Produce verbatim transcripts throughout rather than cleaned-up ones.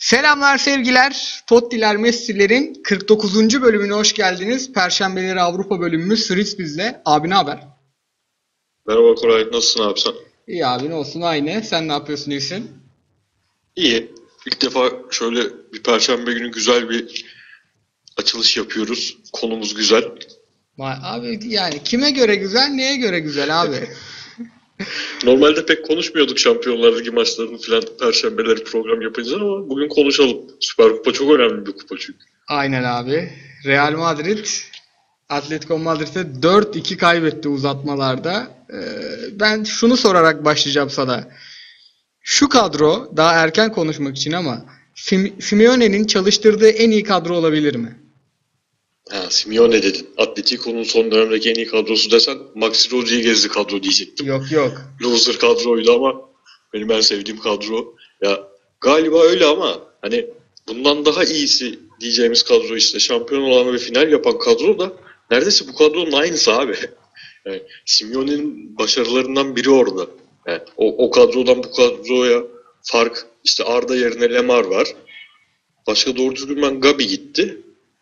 Selamlar sevgiler. Tottiler Messi'lerin kırk dokuzuncu bölümüne hoş geldiniz. Perşembeleri Avrupa bölümümüz Fritz bizle. Abi ne haber? Merhaba Koray, nasılsın abi sen? İyi abi ne olsun aynı. Sen ne yapıyorsun iyisin? İyi. İlk defa şöyle bir Perşembe günü güzel bir açılış yapıyoruz. Konumuz güzel. Vay, abi yani kime göre güzel, neye göre güzel abi? Normalde pek konuşmuyorduk Şampiyonlar Ligi maçlarını falan Perşembeleri program yapınca ama bugün konuşalım. Süper Kupa çok önemli bir kupa çünkü. Aynen abi. Real Madrid Atletico Madrid'e dört iki kaybetti uzatmalarda. Ee, ben şunu sorarak başlayacağım sana. Şu kadro daha erken konuşmak için ama Sim- Simeone'nin çalıştırdığı en iyi kadro olabilir mi? Ha, Simeone dedin. Atletico'nun son dönemdeki en iyi kadrosu desen Maxi Rodriguez'li kadro diyecektim. Yok yok. Loser kadroydu ama benim en sevdiğim kadro. Ya galiba öyle ama hani bundan daha iyisi diyeceğimiz kadro işte şampiyon olan ve final yapan kadro da neredeyse bu kadronun aynısı abi. Yani Simeone'nin başarılarından biri orada. Yani o, o kadrodan bu kadroya fark işte Arda yerine Lemar var. Başka doğru düzgün ben Gabi gitti.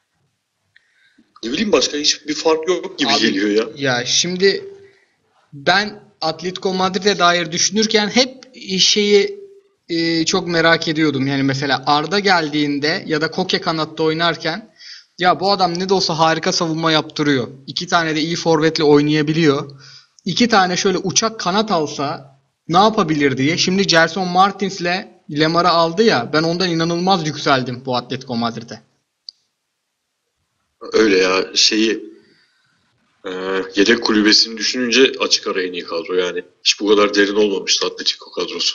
Ne bileyim başka hiçbir fark yok gibi Abi geliyor ya. ya şimdi ben Atletico Madrid'e dair düşünürken hep şeyi e, çok merak ediyordum. Yani mesela Arda geldiğinde ya da Koke kanatta oynarken ya bu adam ne de olsa harika savunma yaptırıyor. İki tane de iyi forvetle oynayabiliyor. İki tane şöyle uçak kanat alsa ne yapabilir diye. Şimdi Gelson Martins'le Lemar'ı aldı ya ben ondan inanılmaz yükseldim bu Atletico Madrid'e. Öyle ya şeyi e, yedek kulübesini düşününce açık ara en iyi kadro yani. Hiç bu kadar derin olmamıştı Atletico kadrosu.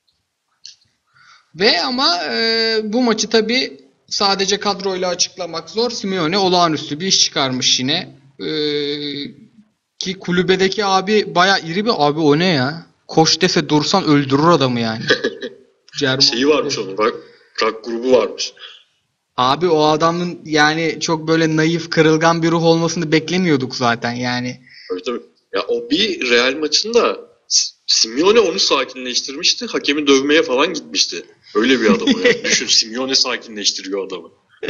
Ve ama e, bu maçı tabii sadece kadroyla açıklamak zor. Simeone olağanüstü bir iş çıkarmış yine. E, ki kulübedeki abi baya iri bir abi o ne ya? Koş dese dursan öldürür adamı yani. Şeyi Cermon'u. varmış onun bak. Rock grubu varmış. Abi o adamın yani çok böyle naif, kırılgan bir ruh olmasını beklemiyorduk zaten yani. Tabii tabii. Ya o bir Real maçında S- Simeone onu sakinleştirmişti. Hakemi dövmeye falan gitmişti. Öyle bir adam o ya. Düşün Simeone sakinleştiriyor adamı.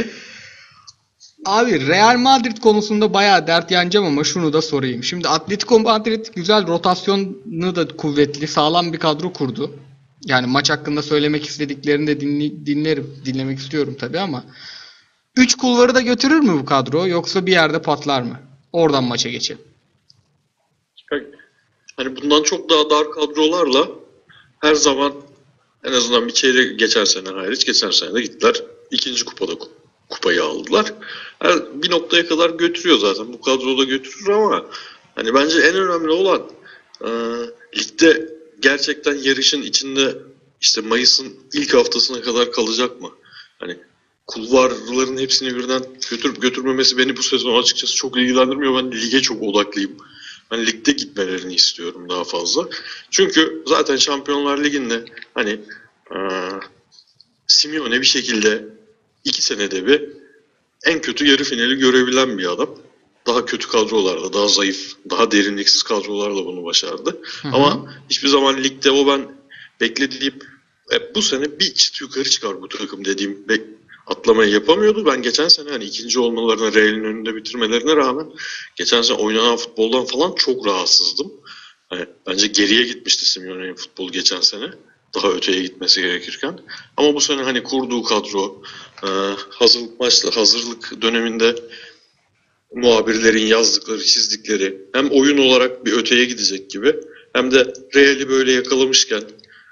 Abi Real Madrid konusunda bayağı dert yanacağım ama şunu da sorayım. Şimdi Atletico Madrid güzel rotasyonu da kuvvetli, sağlam bir kadro kurdu. Yani maç hakkında söylemek istediklerini de dinli- dinlerim, dinlemek istiyorum tabii ama üç kulvarı da götürür mü bu kadro yoksa bir yerde patlar mı? Oradan maça geçelim. Hani bundan çok daha dar kadrolarla her zaman en azından bir çeyrek geçen sene hariç geçen sene de gittiler. İkinci kupada ku- kupayı aldılar. Her, bir noktaya kadar götürüyor zaten. Bu kadroda götürür ama hani bence en önemli olan e, ligde gerçekten yarışın içinde işte Mayıs'ın ilk haftasına kadar kalacak mı? Hani kulvarların hepsini birden götürüp götürmemesi beni bu sezon açıkçası çok ilgilendirmiyor. Ben lige çok odaklıyım. Ben ligde gitmelerini istiyorum daha fazla. Çünkü zaten Şampiyonlar Ligi'nde hani e, Simeone bir şekilde iki senede bir en kötü yarı finali görebilen bir adam. Daha kötü kadrolarla, daha zayıf, daha derinliksiz kadrolarla bunu başardı. Hı hı. Ama hiçbir zaman ligde o ben beklediğim e, bu sene bir çıt yukarı çıkar bu takım dediğim bek- atlamayı yapamıyordu. Ben geçen sene hani ikinci olmalarına, Real'in önünde bitirmelerine rağmen geçen sene oynanan futboldan falan çok rahatsızdım. Hani bence geriye gitmişti Simeone'nin futbolu geçen sene. Daha öteye gitmesi gerekirken. Ama bu sene hani kurduğu kadro, e, hazırlık maçla hazırlık döneminde muhabirlerin yazdıkları, çizdikleri hem oyun olarak bir öteye gidecek gibi hem de Real'i böyle yakalamışken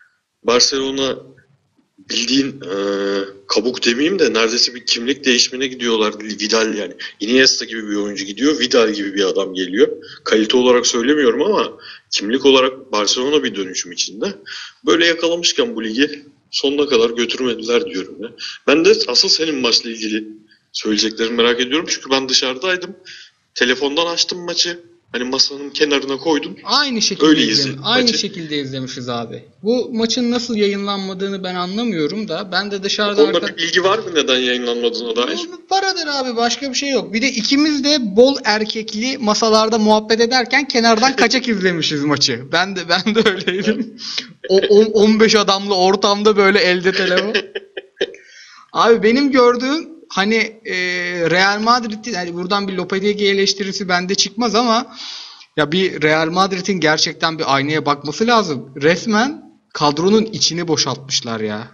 Barcelona bildiğin e, kabuk demeyeyim de neredeyse bir kimlik değişimine gidiyorlar. Vidal yani Iniesta gibi bir oyuncu gidiyor. Vidal gibi bir adam geliyor. Kalite olarak söylemiyorum ama kimlik olarak Barcelona bir dönüşüm içinde. Böyle yakalamışken bu ligi sonuna kadar götürmediler diyorum ya. Ben de asıl senin maçla ilgili söyleyeceklerimi merak ediyorum. Çünkü ben dışarıdaydım. Telefondan açtım maçı. Hani masanın kenarına koydum. Aynı şekilde Öyle izlemiş. izledim Aynı maçı. şekilde izlemişiz abi. Bu maçın nasıl yayınlanmadığını ben anlamıyorum da ben de O dışarıda konuda arka bir bilgi var mı neden yayınlanmadığına dair? Bu paradır abi başka bir şey yok. Bir de ikimiz de bol erkekli masalarda muhabbet ederken kenardan kaçak izlemişiz maçı. Ben de ben de öyleydim. O on- on beş adamlı ortamda böyle elde telefon. Abi benim gördüğüm hani e, Real Madrid'in, yani buradan bir Lopetegui eleştirisi bende çıkmaz ama ya bir Real Madrid'in gerçekten bir aynaya bakması lazım. Resmen kadronun içini boşaltmışlar ya.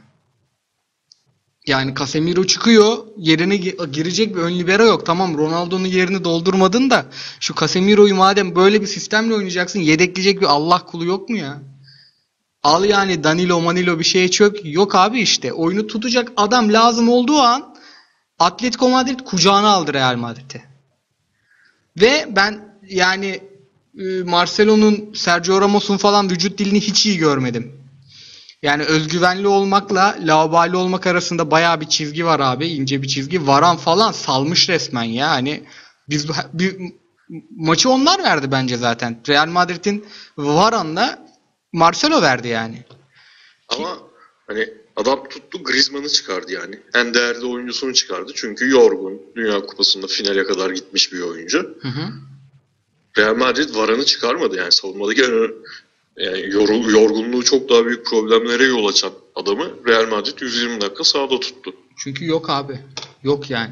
Yani Casemiro çıkıyor, yerine gi- girecek bir ön libero yok. Tamam, Ronaldo'nun yerini doldurmadın da şu Casemiro'yu madem böyle bir sistemle oynayacaksın, yedekleyecek bir Allah kulu yok mu ya? Al yani Danilo Manilo bir şeye çök. Yok abi işte. Oyunu tutacak adam lazım olduğu an Atletico Madrid kucağına aldı Real Madrid'i. Ve ben yani e, Marcelo'nun, Sergio Ramos'un falan vücut dilini hiç iyi görmedim. Yani özgüvenli olmakla laubali olmak arasında bayağı bir çizgi var abi. İnce bir çizgi. Varan falan salmış resmen ya. Hani biz bir, maçı onlar verdi bence zaten. Real Madrid'in Varan'la Marcelo verdi yani. Ama hani adam tuttu Griezmann'ı çıkardı yani. En değerli oyuncusunu çıkardı. Çünkü yorgun. Dünya Kupası'nda finale kadar gitmiş bir oyuncu. Hı hı. Real Madrid Varane'ı çıkarmadı yani savunmadaki en ö- yani yor- yorgunluğu çok daha büyük problemlere yol açan adamı Real Madrid yüz yirmi dakika sahada tuttu. Çünkü yok abi. Yok yani.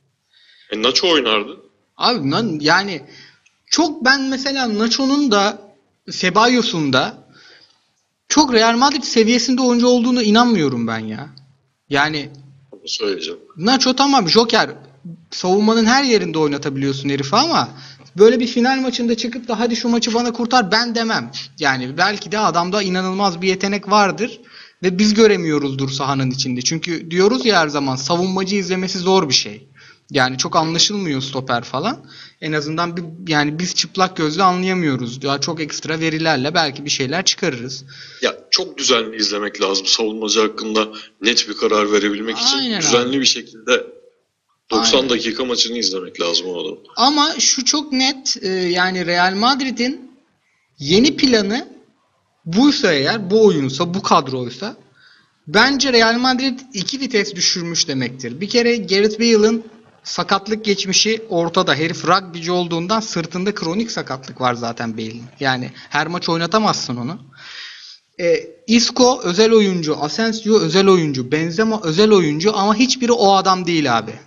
E Nacho oynardı. Abi lan yani çok ben mesela Nacho'nun da Cebalos'un da çok Real Madrid seviyesinde oyuncu olduğunu inanmıyorum ben ya. Yani Onu söyleyeceğim. Nacho tamam Joker, savunmanın her yerinde oynatabiliyorsun herifi ama böyle bir final maçında çıkıp da hadi şu maçı bana kurtar ben demem. Yani belki de adamda inanılmaz bir yetenek vardır ve biz göremiyoruzdur sahanın içinde. Çünkü diyoruz ya her zaman savunmacı izlemesi zor bir şey. Yani çok anlaşılmıyor stoper falan. En azından bir, yani biz çıplak gözle anlayamıyoruz. Daha çok ekstra verilerle belki bir şeyler çıkarırız. Ya çok düzenli izlemek lazım savunmacı hakkında net bir karar verebilmek için. Aynen abi. Düzenli bir şekilde doksan Aynen. dakika maçını izlemek lazım o adamın. Ama şu çok net, e, yani Real Madrid'in yeni planı buysa eğer, bu oyunsa, bu kadroysa bence Real Madrid iki vites düşürmüş demektir. Bir kere Gareth Bale'ın sakatlık geçmişi ortada. Herif rugbyci olduğundan sırtında kronik sakatlık var zaten Bale'in. Yani her maç oynatamazsın onu. E, Isco özel oyuncu, Asensio özel oyuncu, Benzema özel oyuncu ama hiçbiri o adam değil abi.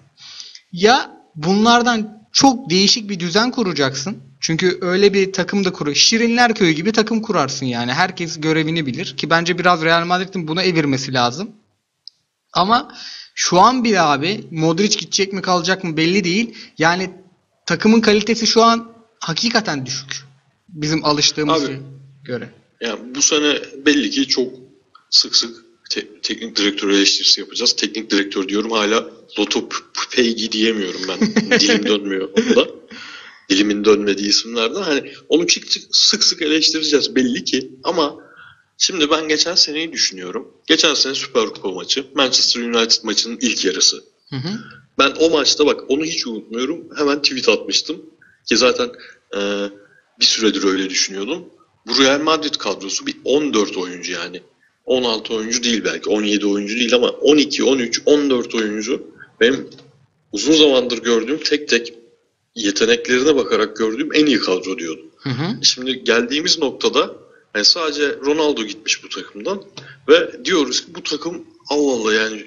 Ya bunlardan çok değişik bir düzen kuracaksın. Çünkü öyle bir takım da kur. Şirinler Köyü gibi takım kurarsın yani. Herkes görevini bilir. Ki bence biraz Real Madrid'in buna evirmesi lazım. Ama şu an bile abi Modric gidecek mi kalacak mı belli değil. Yani takımın kalitesi şu an hakikaten düşük. Bizim alıştığımız Abi, göre. yani bu sene belli ki çok sık sık te- teknik direktör eleştirisi yapacağız. Teknik direktör diyorum hala Lotopegi diyemiyorum ben. Dilim dönmüyor onda. Dilimin dönmediği isimlerden. Hani onu çık çık sık sık eleştireceğiz belli ki. Ama şimdi ben geçen seneyi düşünüyorum. Geçen sene Süper Kupa maçı. Manchester United maçının ilk yarısı. Hı hı. Ben o maçta bak onu hiç unutmuyorum. Hemen tweet atmıştım. Ki zaten e, bir süredir öyle düşünüyordum. Bu Real Madrid kadrosu bir on dört oyuncu yani. on altı oyuncu değil belki. on yedi oyuncu değil ama on iki, on üç, on dört oyuncu. Benim uzun zamandır gördüğüm tek tek yeteneklerine bakarak gördüğüm en iyi kadro diyordum. Hı hı. Şimdi geldiğimiz noktada yani sadece Ronaldo gitmiş bu takımdan ve diyoruz ki bu takım Allah Allah yani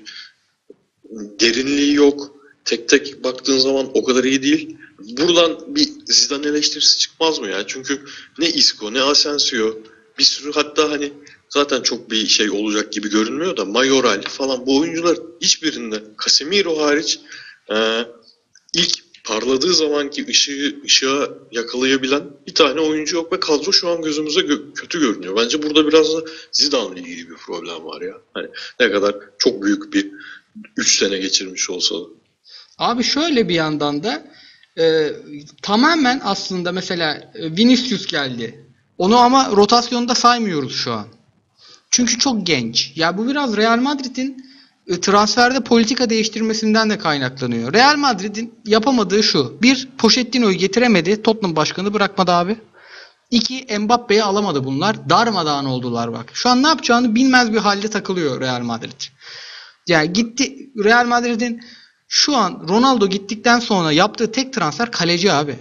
derinliği yok. Tek tek baktığın zaman o kadar iyi değil. Buradan bir Zidane eleştirisi çıkmaz mı ya? Çünkü ne Isco ne Asensio bir sürü hatta hani zaten çok bir şey olacak gibi görünmüyor da Mayoral falan bu oyuncular hiçbirinde Casemiro hariç e, ilk parladığı zamanki ışığı ışığa yakalayabilen bir tane oyuncu yok ve kadro şu an gözümüze gö- kötü görünüyor. Bence burada biraz da Zidane'la ilgili bir problem var ya. Hani ne kadar çok büyük bir üç sene geçirmiş olsa da. Abi şöyle bir yandan da e, tamamen aslında mesela e, Vinicius geldi. Onu ama rotasyonda saymıyoruz şu an. Çünkü çok genç. Ya bu biraz Real Madrid'in e, transferde politika değiştirmesinden de kaynaklanıyor. Real Madrid'in yapamadığı şu. Bir, Pochettino'yu getiremedi. Tottenham başkanı bırakmadı abi. İki, Mbappe'yi alamadı bunlar. Darmadağın oldular bak. Şu an ne yapacağını bilmez bir halde takılıyor Real Madrid. Yani gitti Real Madrid'in şu an Ronaldo gittikten sonra yaptığı tek transfer kaleci abi.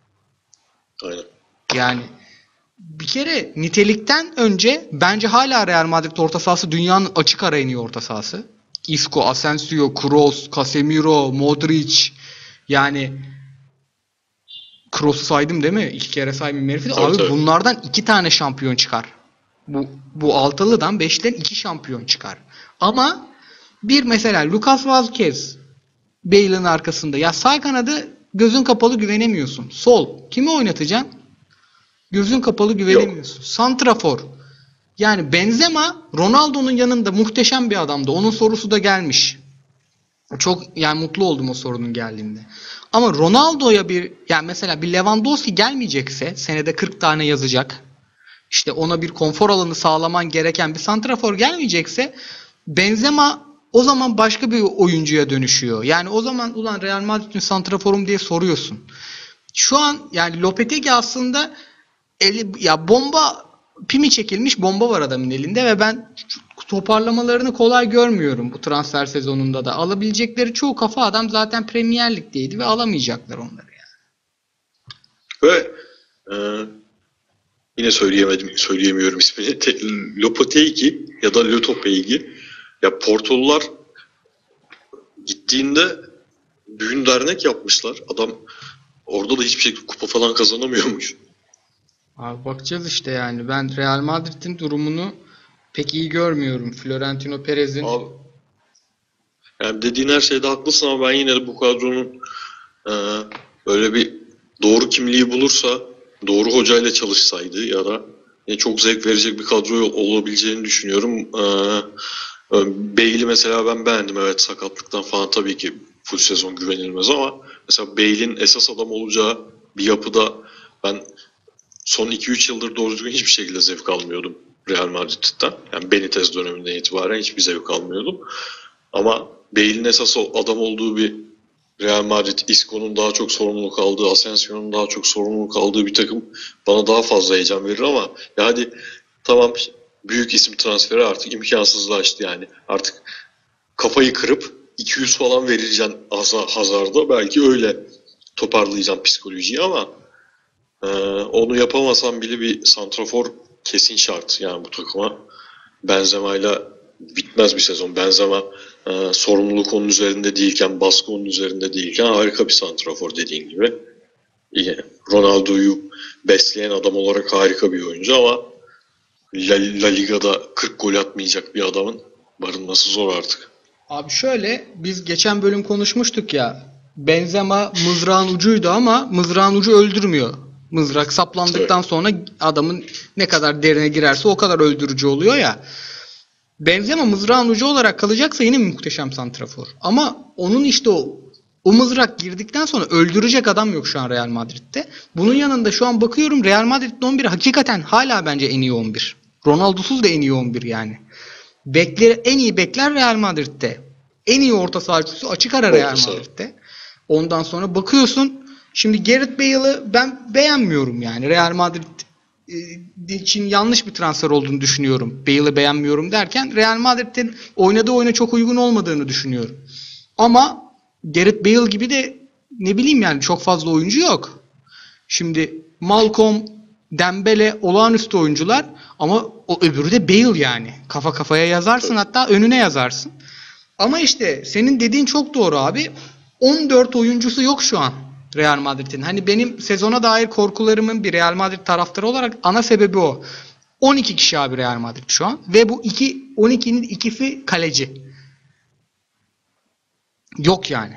Aynen. Yani bir kere nitelikten önce bence hala Real Madrid orta sahası dünyanın açık ara en iyi orta sahası. Isco, Asensio, Kroos, Casemiro, Modric. Yani Kroos'u saydım değil mi? İki kere saymayayım herifi de. Tabii, Abi tabii. bunlardan iki tane şampiyon çıkar. Bu bu altılıdan beşten iki şampiyon çıkar. Ama bir mesela Lucas Vazquez Bale'ın arkasında. Ya sağ kanadı gözün kapalı güvenemiyorsun. Sol. Kimi oynatacaksın? Gözün kapalı güvenemiyorsun. Santrafor. Yani Benzema Ronaldo'nun yanında muhteşem bir adamdı. Onun sorusu da gelmiş. Çok yani mutlu oldum o sorunun geldiğinde. Ama Ronaldo'ya bir yani mesela bir Lewandowski gelmeyecekse senede kırk tane yazacak. İşte ona bir konfor alanı sağlaman gereken bir santrafor gelmeyecekse Benzema o zaman başka bir oyuncuya dönüşüyor. Yani o zaman ulan Real Madrid'in santraforum diye soruyorsun. Şu an yani Lopetegui aslında eli, ya bomba pimi çekilmiş bomba var adamın elinde ve ben toparlamalarını kolay görmüyorum bu transfer sezonunda da. Alabilecekleri çoğu kafa adam zaten Premier Lig'deydi ve alamayacaklar onları yani. Ve e, yine söyleyemedim, söyleyemiyorum ismini. Te- Lopetegui ya da Lopetegui. Ya Portolular gittiğinde düğün dernek yapmışlar. Adam orada da hiçbir şekilde kupa falan kazanamıyormuş. Abi bakacağız işte yani. Ben Real Madrid'in durumunu pek iyi görmüyorum. Florentino Perez'in Abi, yani dediğin her şeyde haklısın ama ben yine de bu kadronun e, böyle bir doğru kimliği bulursa, doğru hocayla çalışsaydı ya da yine çok zevk verecek bir kadro olabileceğini düşünüyorum. E, e, Bale'i mesela ben beğendim. Evet, sakatlıktan falan tabii ki full sezon güvenilmez ama mesela Bale'in esas adam olacağı bir yapıda ben son iki üç yıldır doğru düzgün hiçbir şekilde zevk almıyordum Real Madrid'den. Yani Benitez döneminden itibaren hiçbir zevk almıyordum. Ama Bale'in esas adam olduğu bir Real Madrid, Isco'nun daha çok sorumluluk aldığı, Asensio'nun daha çok sorumluluk aldığı bir takım bana daha fazla heyecan verir ama ya hadi tamam, büyük isim transferi artık imkansızlaştı yani. Artık kafayı kırıp iki yüz falan vereceksin Hazard'a. Belki öyle toparlayacaksın psikolojiyi ama Ee, onu yapamasan bile bir santrafor kesin şart yani bu takıma. Benzema'yla bitmez bir sezon. Benzema e, sorumluluk onun üzerinde değilken, baskı onun üzerinde değilken harika bir santrafor dediğin gibi. İyi. Ronaldo'yu besleyen adam olarak harika bir oyuncu ama La, La Liga'da kırk gol atmayacak bir adamın barınması zor artık. Abi şöyle biz geçen bölüm konuşmuştuk ya Benzema mızrağın ucuydu ama mızrağın ucu öldürmüyor. Mızrak saplandıktan sonra adamın ne kadar derine girerse o kadar öldürücü oluyor ya. Benzema mızrağın ucu olarak kalacaksa yine muhteşem santrafor. Ama onun işte o o mızrak girdikten sonra öldürecek adam yok şu an Real Madrid'de. Bunun yanında şu an bakıyorum Real Madrid'in on biri hakikaten hala bence en iyi on bir. Ronaldo'suz da en iyi on bir yani. Bekleri, en iyi bekler Real Madrid'de. En iyi orta sahacısı açık ara Real Madrid'de. Ondan sonra bakıyorsun şimdi Gareth Bale'ı ben beğenmiyorum yani. Real Madrid için yanlış bir transfer olduğunu düşünüyorum. Bale'ı beğenmiyorum derken Real Madrid'in oynadığı oyuna çok uygun olmadığını düşünüyorum. Ama Gareth Bale gibi de ne bileyim yani çok fazla oyuncu yok. Şimdi Malcolm, Dembele olağanüstü oyuncular ama o öbürü de Bale yani. Kafa kafaya yazarsın hatta önüne yazarsın. Ama işte senin dediğin çok doğru abi. on dört oyuncusu yok şu an Real Madrid'in. Hani benim sezona dair korkularımın bir Real Madrid taraftarı olarak ana sebebi o. on iki kişi abi Real Madrid şu an ve bu iki on ikinin ikisi kaleci. Yok yani.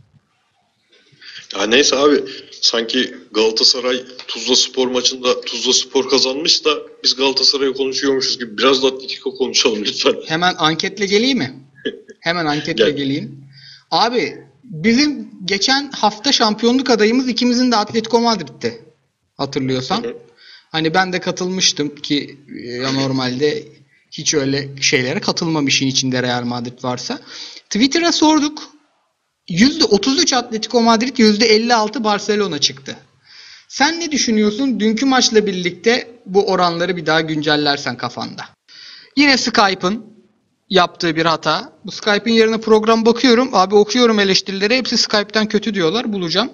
Ya neyse abi, sanki Galatasaray Tuzla Spor maçında Tuzla Spor kazanmış da biz Galatasaray'ı konuşuyormuşuz gibi biraz da Atletico konuşalım lütfen. Hemen anketle geleyim mi? Hemen anketle Gel. geleyim. Abi bizim geçen hafta şampiyonluk adayımız ikimizin de Atletico Madrid'ti. Hatırlıyorsan. Hı hı. Hani ben de katılmıştım ki ya normalde hiç öyle şeylere katılmam işin içinde Real Madrid varsa. Twitter'a sorduk. yüzde otuz üç Atletico Madrid, yüzde elli altı Barcelona çıktı. Sen ne düşünüyorsun? Dünkü maçla birlikte bu oranları bir daha güncellersen kafanda. Yine Skype'ın yaptığı bir hata. Bu Skype'ın yerine program bakıyorum. Abi okuyorum eleştirileri. Hepsi Skype'ten kötü diyorlar. Bulacağım.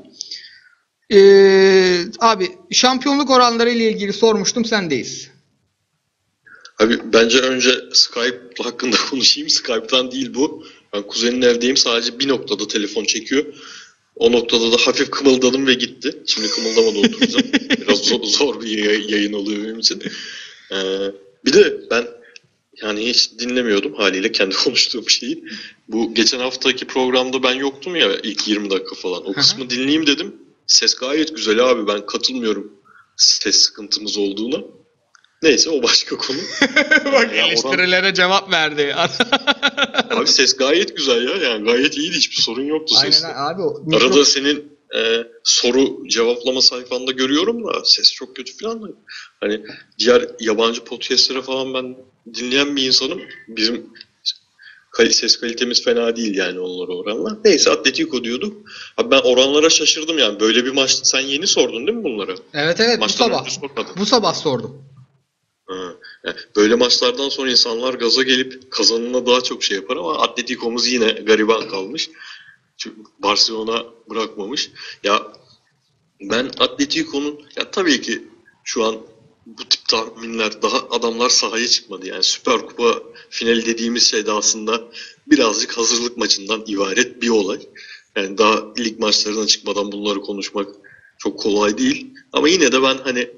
Ee, abi şampiyonluk oranları ile ilgili sormuştum. Sendeyiz. Abi bence önce Skype hakkında konuşayım. Skype'tan değil bu. Ben kuzenin evdeyim, sadece bir noktada telefon çekiyor. O noktada da hafif kımıldadım ve gitti. Şimdi kımıldamadan oturacağım. Biraz zor, zor bir yay- yayın oluyor benim için. Ee, bir de ben yani hiç dinlemiyordum haliyle kendi konuştuğum şeyi. Bu geçen haftaki programda ben yoktum ya, ilk yirmi dakika falan. O kısmı dinleyeyim dedim. Ses gayet güzel abi, ben katılmıyorum ses sıkıntımız olduğuna. Neyse, o başka konu. Bak, Ya eleştirilere Orhan... cevap verdi. Abi ses gayet güzel ya. Yani gayet iyiydi. Hiçbir sorun yoktu seste. Aynen abi. O mikro... Arada mikro... senin e, soru cevaplama sayfanda görüyorum da ses çok kötü falan da. Hani diğer yabancı podcastlere falan ben dinleyen bir insanım. Bizim ses kalitemiz fena değil yani onlara oranla. Neyse, Atletico diyorduk. Abi ben oranlara şaşırdım yani. Böyle bir maç, sen yeni sordun değil mi bunları? Evet evet, Maçtan bu sabah. Bu sabah sordum. Ha, yani böyle maçlardan sonra insanlar gaza gelip kazanına daha çok şey yapar ama Atletico'muz yine gariban kalmış. Çünkü Barcelona bırakmamış. Ya ben Atletico'nun, ya tabii ki şu an bu tip tahminler, daha adamlar sahaya çıkmadı. Yani Süper Kupa finali dediğimiz şey de aslında birazcık hazırlık maçından ibaret bir olay. Yani daha lig maçlarına çıkmadan bunları konuşmak çok kolay değil. Ama yine de ben hani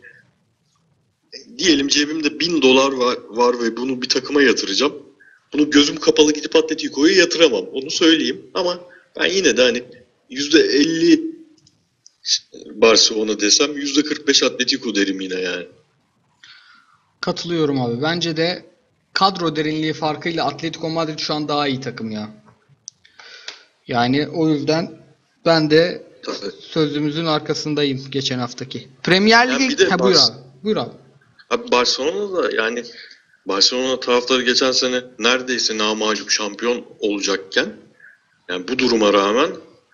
diyelim cebimde bin dolar var, var ve bunu bir takıma yatıracağım. Bunu gözüm kapalı gidip Atletico'ya yatıramam. Onu söyleyeyim. Ama ben yine de hani yüzde elli Barcelona desem yüzde kırk beş Atletico derim yine yani. Katılıyorum abi. Bence de kadro derinliği farkıyla Atletico Madrid şu an daha iyi takım ya. Yani o yüzden ben de Tabii. sözümüzün arkasındayım geçen haftaki. Premier Lig'e... Ha, buyur abi. Buyur abi. Abi Barcelona'da yani Barcelona taraftarı geçen sene neredeyse namağlup şampiyon olacakken yani bu duruma rağmen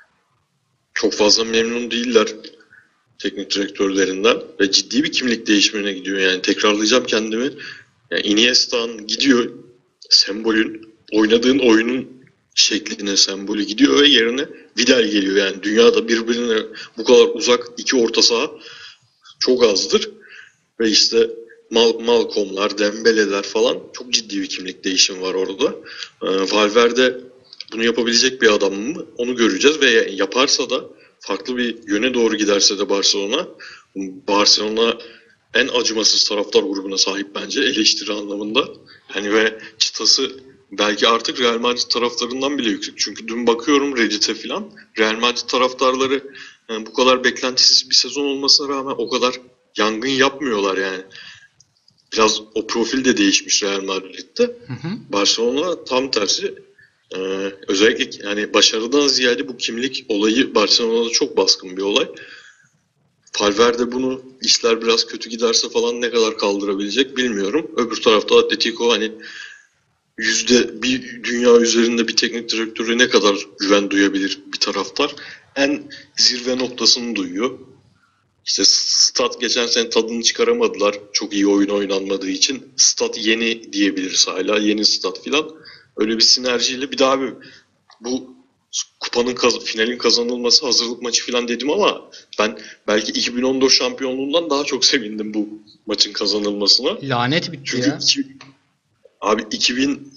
çok fazla memnun değiller teknik direktörlerinden ve ciddi bir kimlik değişimine gidiyor. Yani tekrarlayacağım kendimi. Yani Iniesta'nın gidiyor, sembolün, oynadığın oyunun şekline sembolü gidiyor ve yerine Vidal geliyor. Yani dünyada birbirine bu kadar uzak iki orta saha çok azdır. Ve işte Mal Malcolm'lar, Dembele'ler falan, çok ciddi bir kimlik değişimi var orada. Ee, Valverde bunu yapabilecek bir adam mı? Onu göreceğiz ve yaparsa da, farklı bir yöne doğru giderse de Barcelona, Barcelona en acımasız taraftar grubuna sahip bence eleştiri anlamında. Yani ve çıtası belki artık Real Madrid taraftarından bile yüksek. Çünkü dün bakıyorum Reddit'e falan, Real Madrid taraftarları yani bu kadar beklentisiz bir sezon olmasına rağmen o kadar yangın yapmıyorlar yani. Biraz o profil de değişmiş Real Madrid'de. Hı hı. Barcelona tam tersi. Ee, özellikle yani başarıdan ziyade bu kimlik olayı Barcelona'da çok baskın bir olay. Valverde bunu, işler biraz kötü giderse falan ne kadar kaldırabilecek bilmiyorum. Öbür tarafta Atletico hani yüzde bir dünya üzerinde bir teknik direktörü ne kadar güven duyabilir bir taraftar. En zirve noktasını duyuyor. İşte Stat geçen sene tadını çıkaramadılar. Çok iyi oyun oynanmadığı için. Stat yeni diyebiliriz hala. Yeni Stat filan. Öyle bir sinerjiyle bir daha abi bu kupanın kaz- finalin kazanılması hazırlık maçı filan dedim ama ben belki iki bin on dört şampiyonluğundan daha çok sevindim bu maçın kazanılmasına. Lanet bitti Çünkü ya. Iki, abi iki bin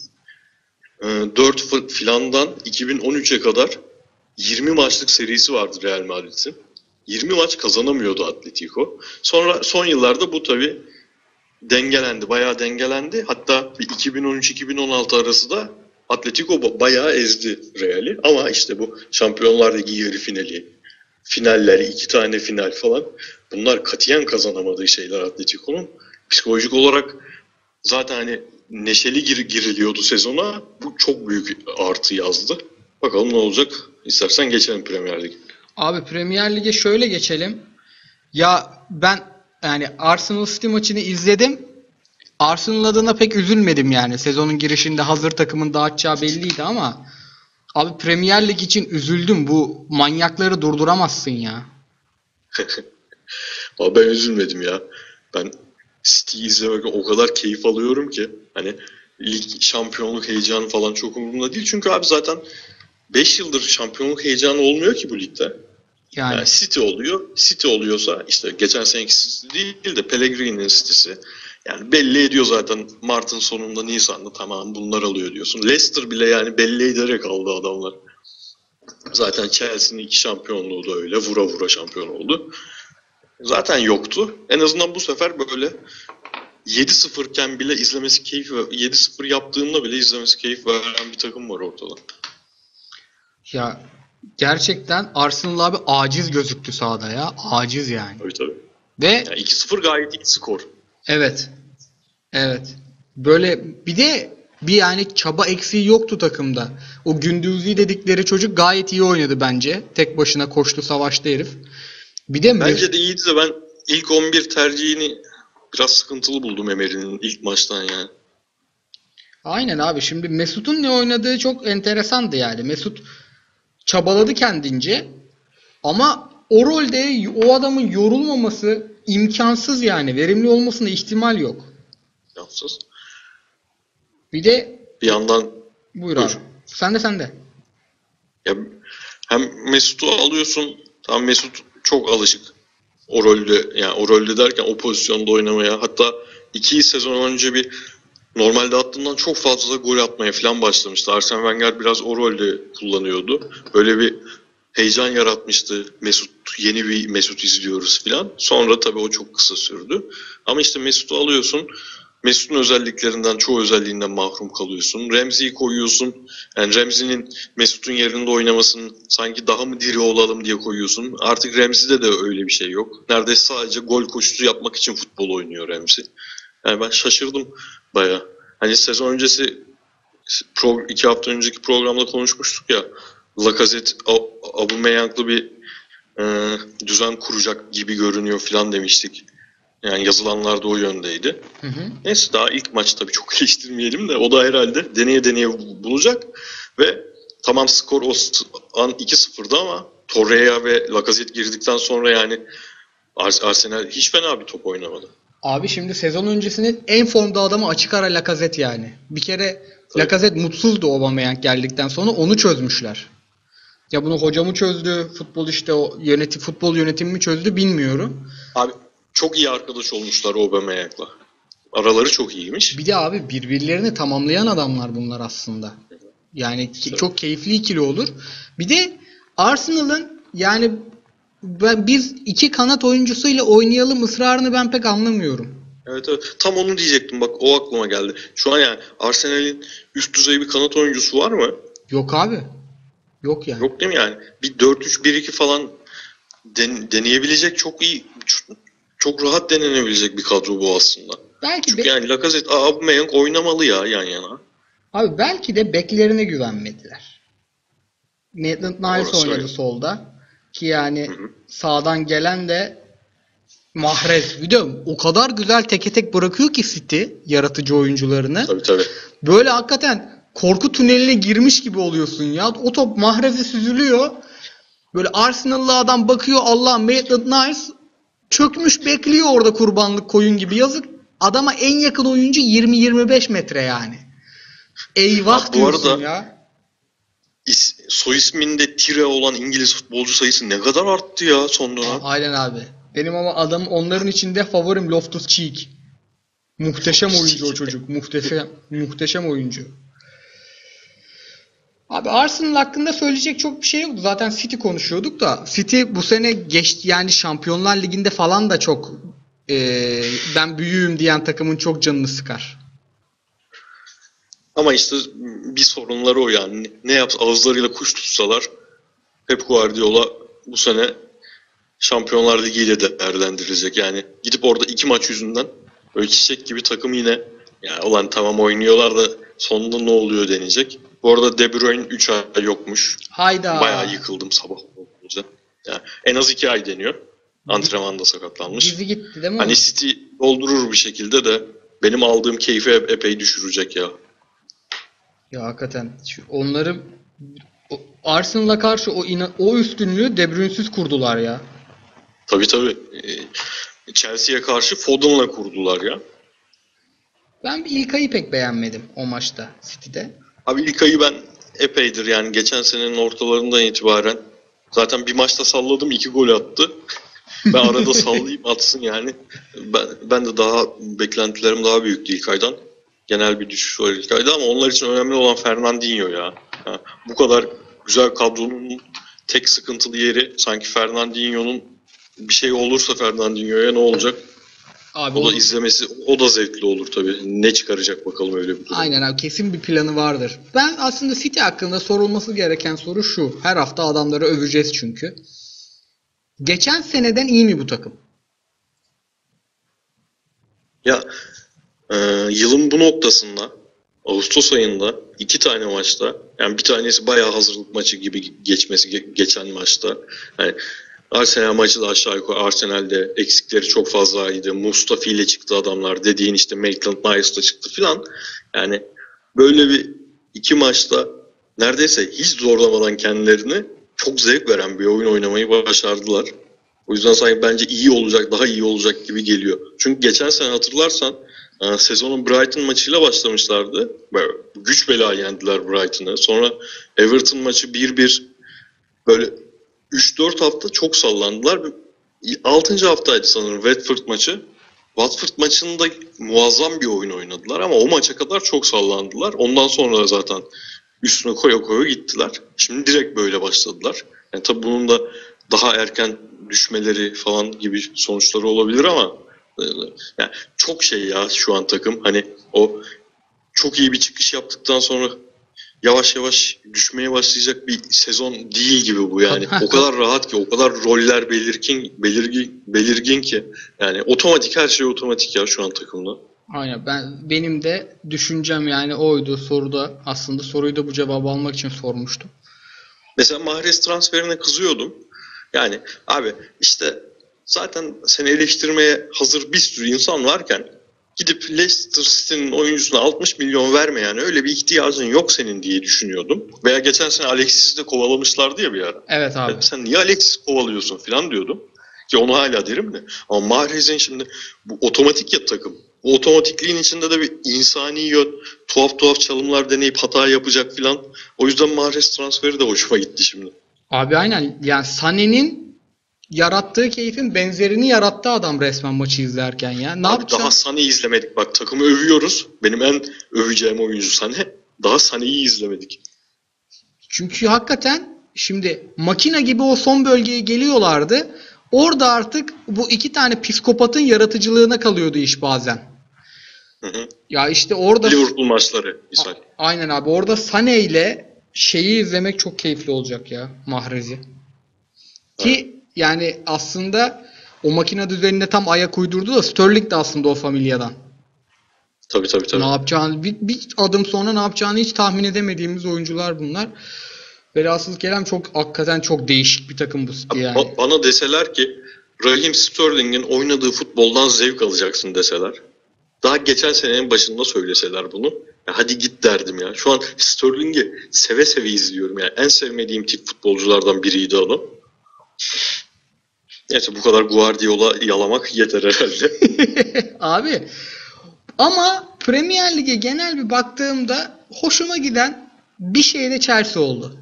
dört filandan iki bin on üçe kadar yirmi maçlık serisi vardı Real Madrid'in. yirmi maç kazanamıyordu Atletico. Sonra son yıllarda bu tabii dengelendi, bayağı dengelendi. Hatta iki bin on üç iki bin on altı arası da Atletico bayağı ezdi Real'i. Ama işte bu Şampiyonlar Ligi yarı finali, finalleri, iki tane final falan, bunlar katiyen kazanamadığı şeyler Atletico'nun. Psikolojik olarak zaten hani neşeli gir- giriliyordu sezona. Bu çok büyük artı yazdı. Bakalım ne olacak. İstersen geçelim Premier Lig. Abi Premier Lig'e şöyle geçelim. Ya ben yani Arsenal City maçını izledim. Arsenal adına pek üzülmedim yani. Sezonun girişinde hazır takımın dağıtacağı belliydi ama abi Premier Lig için üzüldüm. Bu manyakları durduramazsın ya. Abi ben üzülmedim ya. Ben City'yi izlemekten o kadar keyif alıyorum ki. Hani lig şampiyonluk heyecanı falan çok umurumda değil. Çünkü abi zaten beş yıldır şampiyonluk heyecanı olmuyor ki bu ligde. Yani. yani City oluyor. City oluyorsa işte geçen seneki City değil de Pellegrini'nin City'si. Yani belli ediyor zaten Mart'ın sonunda, Nisan'da tamam bunlar alıyor diyorsun. Leicester bile yani belli ederek aldı adamlar. Zaten Chelsea'nin iki şampiyonluğu da öyle vura vura şampiyon oldu. Zaten yoktu. En azından bu sefer böyle yedi sıfır iken bile izlemesi keyif ver, yedi sıfır yaptığında bile izlemesi keyif veren bir takım var ortada. Ya gerçekten Arsenal abi aciz gözüktü sahada ya. Aciz yani. Tabii tabii. Ve Yani iki sıfır gayet iyi skor. evet. Evet. Böyle bir de bir yani çaba eksiği yoktu takımda. O Gündüz'i dedikleri çocuk gayet iyi oynadı bence. Tek başına koştu, savaştı herif. Bir de Bence de iyiydi de ben ilk on bir tercihini biraz sıkıntılı buldum Emery'nin ilk maçtan yani. aynen abi. Şimdi Mesut'un ne oynadığı çok enteresandı yani. Mesut çabaladı kendince ama o rolde o adamın yorulmaması imkansız yani. Verimli olmasına ihtimal yok. Yapsız. Bir de Bir yandan buyur buyur. abi. Sen de sen de. Ya hem Mesut'u alıyorsun. Tam Mesut çok alışık o rolde, yani o rolde derken o pozisyonda oynamaya. Hatta iki sezon önce bir normalde attığından çok fazla gol atmaya falan başlamıştı. Arsene Wenger biraz o rolde kullanıyordu. Böyle bir heyecan yaratmıştı. Mesut, yeni bir Mesut izliyoruz falan. Sonra tabii o çok kısa sürdü. Ama işte Mesut'u alıyorsun. Mesut'un özelliklerinden, çoğu özelliğinden mahrum kalıyorsun. Ramsey'i koyuyorsun. Yani Ramsey'nin Mesut'un yerinde oynamasını sanki daha mı diri olalım diye koyuyorsun. Artık Ramsey'de de öyle bir şey yok. Neredeyse sadece gol koşusu yapmak için futbol oynuyor Ramsey. Yani ben şaşırdım bayağı. Hani sezon öncesi, pro, iki hafta önceki programda konuşmuştuk ya. Lacazette, Aubameyang'lı bir e, düzen kuracak gibi görünüyor falan demiştik. Yani yazılanlar da o yöndeydi. Hı hı. Neyse daha ilk maç tabii çok eleştirmeyelim de o da herhalde deneye deneye bulacak. Ve tamam skor o an iki sıfırdı ama Torreira ve Lacazette girdikten sonra yani Arsenal hiç fena bir top oynamadı. Abi şimdi sezon öncesinin en formda adamı açık ara Lacazette yani. Bir kere Tabii. Lacazette mutsuzdu Aubameyang geldikten sonra, onu çözmüşler. Ya bunu hoca mı çözdü, futbol işte o yönetim futbol yönetimi mi çözdü bilmiyorum. Abi çok iyi arkadaş olmuşlar Aubameyang'la. Araları çok iyiymiş. Bir de abi birbirlerini tamamlayan adamlar bunlar aslında. Yani ki- çok keyifli ikili olur. Bir de Arsenal'ın yani ben, biz iki kanat oyuncusuyla oynayalım ısrarını ben pek anlamıyorum. Evet, evet. Tam onu diyecektim, bak o aklıma geldi. Şu an yani Arsenal'in üst düzey bir kanat oyuncusu var mı? Yok abi. Yok yani. Yok değil mi yani? Bir dört üç bir iki falan den- deneyebilecek çok iyi, çok, çok rahat denenebilecek bir kadro bu aslında. Belki Çünkü de yani Lacazette, Aubameyang oynamalı ya yan yana. abi belki de beklerine güvenmediler. Maitland Niles Orası oynadı öyle. solda. Ki yani Hı hı. sağdan gelen de Mahrez. Bir de o kadar güzel teke tek bırakıyor ki City yaratıcı oyuncularını. Tabii tabii. Böyle hakikaten korku tüneline girmiş gibi oluyorsun ya. O top Mahrez'e süzülüyor. Böyle Arsenal'lı adam bakıyor, Allah, Maitland Niles çökmüş bekliyor orada kurbanlık koyun gibi. Yazık. Adama en yakın oyuncu yirmi yirmi beş metre yani. Eyvah Ha, bu diyorsun arada ya. is, soy isminde Tire olan İngiliz futbolcu sayısı ne kadar arttı ya son dönem. Aynen abi. Benim ama adam onların içinde favorim Loftus-Cheek. Muhteşem oyuncu o çocuk. Muhteşem muhteşem oyuncu. Abi Arsenal hakkında söyleyecek çok bir şey yok. Zaten City konuşuyorduk da City bu sene geçti yani Şampiyonlar Ligi'nde falan da çok e, ben büyüğüm diyen takımın çok canını sıkar. Ama işte bir sorunları o yani. Ne yapsa ağızlarıyla kuş tutsalar Pep Guardiola bu sene Şampiyonlar Ligi ile de değerlendirilecek. Yani gidip orada iki maç yüzünden böyle çiçek gibi takım yine ya ulan tamam oynuyorlar da sonunda ne oluyor denecek. Bu arada De Bruyne üç ay yokmuş. Hayda. Bayağı yıkıldım sabah olunca. Yani en az iki ay deniyor. Antrenmanda sakatlanmış. Dizi gitti değil mi? Hani City doldurur bir şekilde de benim aldığım keyfi epey düşürecek ya. Ya hakikaten şu- onları o- Arsenal'a karşı o ina- o üstünlüğü De Bruyne'siz kurdular ya. Tabii tabii. Ee, Chelsea'ye karşı Foden'la kurdular ya. Ben bir İlkay'ı pek beğenmedim o maçta City'de. Abi İlkay'ı ben epeydir yani geçen senenin ortalarından itibaren zaten bir maçta salladım, iki gol attı. Ben arada sallayayım atsın yani. Ben, ben de daha beklentilerim daha büyüktü ilk aydan. Genel bir düşüş var ilk ayda ama onlar için önemli olan Fernandinho ya. Ha, bu kadar güzel kadronun tek sıkıntılı yeri sanki Fernandinho'nun bir şey olursa Fernandinho'ya ne olacak? Abi O da onu- izlemesi o da zevkli olur tabii. Ne çıkaracak bakalım öyle bir durum. Aynen abi, kesin bir planı vardır. Ben aslında City hakkında sorulması gereken soru şu. Her hafta adamları öveceğiz çünkü. Geçen seneden iyi mi bu takım? Ya e, yılın bu noktasında Ağustos ayında iki tane maçta, yani bir tanesi bayağı hazırlık maçı gibi geçmesi ge- geçen maçta. Yani Arsenal maçı da aşağı yukarı Arsenal'de eksikleri çok fazlaydı. Mustafi ile çıktı adamlar. Dediğin işte Maitland-Niles da çıktı filan. Yani böyle bir iki maçta neredeyse hiç zorlamadan kendilerini çok zevk veren bir oyun oynamayı başardılar. O yüzden sanki bence iyi olacak, daha iyi olacak gibi geliyor. Çünkü geçen sene hatırlarsan e, sezonun Brighton maçıyla başlamışlardı. Böyle güç bela yendiler Brighton'ı. Sonra Everton maçı bir bir, böyle üç dört hafta çok sallandılar. altıncı haftaydı sanırım Watford maçı. Watford maçında muazzam bir oyun oynadılar ama o maça kadar çok sallandılar. Ondan sonra da zaten üstüne koya koya gittiler. Şimdi direkt böyle başladılar. Yani tabii bunun da daha erken düşmeleri falan gibi sonuçları olabilir ama e, yani çok şey ya şu an takım. Hani o çok iyi bir çıkış yaptıktan sonra yavaş yavaş düşmeye başlayacak bir sezon değil gibi bu yani. O kadar rahat ki, o kadar roller belirgin, belirgin, belirgin ki. Yani otomatik, her şey otomatik ya şu an takımda. Aynen, ben benim de düşüncem yani oydu soruda. Aslında soruyu da bu cevabı almak için sormuştum. Mesela Mahrez transferine kızıyordum. Yani abi işte zaten seni eleştirmeye hazır bir sürü insan varken gidip Leicester City'nin oyuncusuna altmış milyon verme, yani öyle bir ihtiyacın yok senin diye düşünüyordum. Veya geçen sene Alexis'i de kovalamışlardı ya bir ara. Evet abi. Ya sen niye Alexis kovalıyorsun falan diyordum. Ki onu hala derim de. Ama Mahrez'in şimdi bu otomatik ya takım. Bu otomatikliğin içinde de bir insani yön, tuhaf tuhaf çalımlar deneyip hata yapacak falan. O yüzden Mahrez transferi de hoşuma gitti şimdi. Abi aynen, yani Sané'nin yarattığı keyfin benzerini yarattı adam resmen maçı izlerken ya. Ne Abi yapacağım? daha Sané'yi izlemedik. Bak takımı övüyoruz. Benim en öveceğim oyuncu Sané. Daha Sané'yi izlemedik. Çünkü hakikaten şimdi makine gibi o son bölgeye geliyorlardı. Orada artık bu iki tane psikopatın yaratıcılığına kalıyordu iş bazen. Hı hı. Ya işte orada Liverpool maçları misal. aynen abi, orada Sané ile şeyi izlemek çok keyifli olacak ya, Mahrez'i. Ki yani aslında o makine düzenine tam ayak uydurdu da Sterling de aslında o familyadan. Tabii tabii tabii. Ne yapacağını bir, bir adım sonra ne yapacağını hiç tahmin edemediğimiz oyuncular bunlar. Velhasıl kelam çok hakikaten çok değişik bir takım bu City yani. Ba- bana deseler ki Raheem Sterling'in oynadığı futboldan zevk alacaksın deseler. Daha geçen senenin başında söyleseler bunu. Ya hadi git derdim ya. Şu an Sterling'i seve seve izliyorum. Yani en sevmediğim tip futbolculardan biriydi adam. Neyse, bu kadar Guardiola yalamak yeter herhalde. Abi ama Premier Lig'e genel bir baktığımda hoşuma giden bir şey de Chelsea oldu.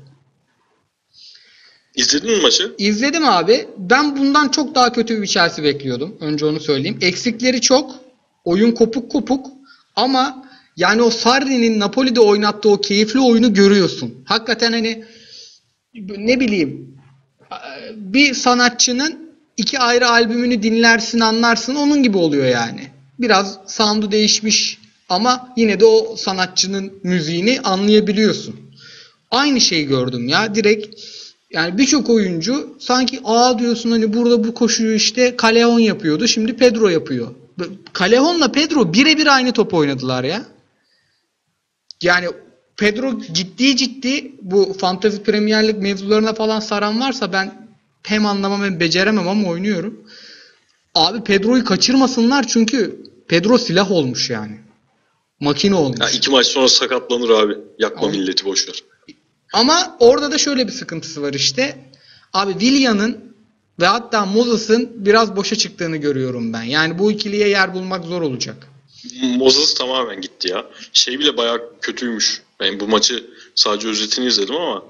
İzledin mi maçı? İzledim abi. Ben bundan çok daha kötü bir Chelsea bekliyordum. Önce onu söyleyeyim. Eksikleri çok. Oyun kopuk kopuk. Ama yani o Sarri'nin Napoli'de oynattığı o keyifli oyunu görüyorsun. Hakikaten hani ne bileyim, bir sanatçının iki ayrı albümünü dinlersin, anlarsın, onun gibi oluyor yani. Biraz sound'u değişmiş ama yine de o sanatçının müziğini anlayabiliyorsun. Aynı şeyi gördüm ya direkt. Yani birçok oyuncu sanki aa diyorsun hani burada bu koşuyu işte Callejon yapıyordu, şimdi Pedro yapıyor. Callejon'la Pedro birebir aynı top oynadılar ya. Yani Pedro ciddi ciddi, bu Fantasy Premier Lig mevzularına falan saran varsa ben hem anlamam hem beceremem ama oynuyorum. Abi Pedro'yu kaçırmasınlar çünkü Pedro silah olmuş yani. Makine olmuş. Ya iki maç sonra sakatlanır abi. Yakma Ama- milleti boşver. Ama orada da şöyle bir sıkıntısı var işte. Abi Willian'ın ve hatta Moses'ın biraz boşa çıktığını görüyorum ben. Yani bu ikiliye yer bulmak zor olacak. Moses tamamen gitti ya. Şey bile bayağı kötüymüş. Ben bu maçı sadece özetini izledim ama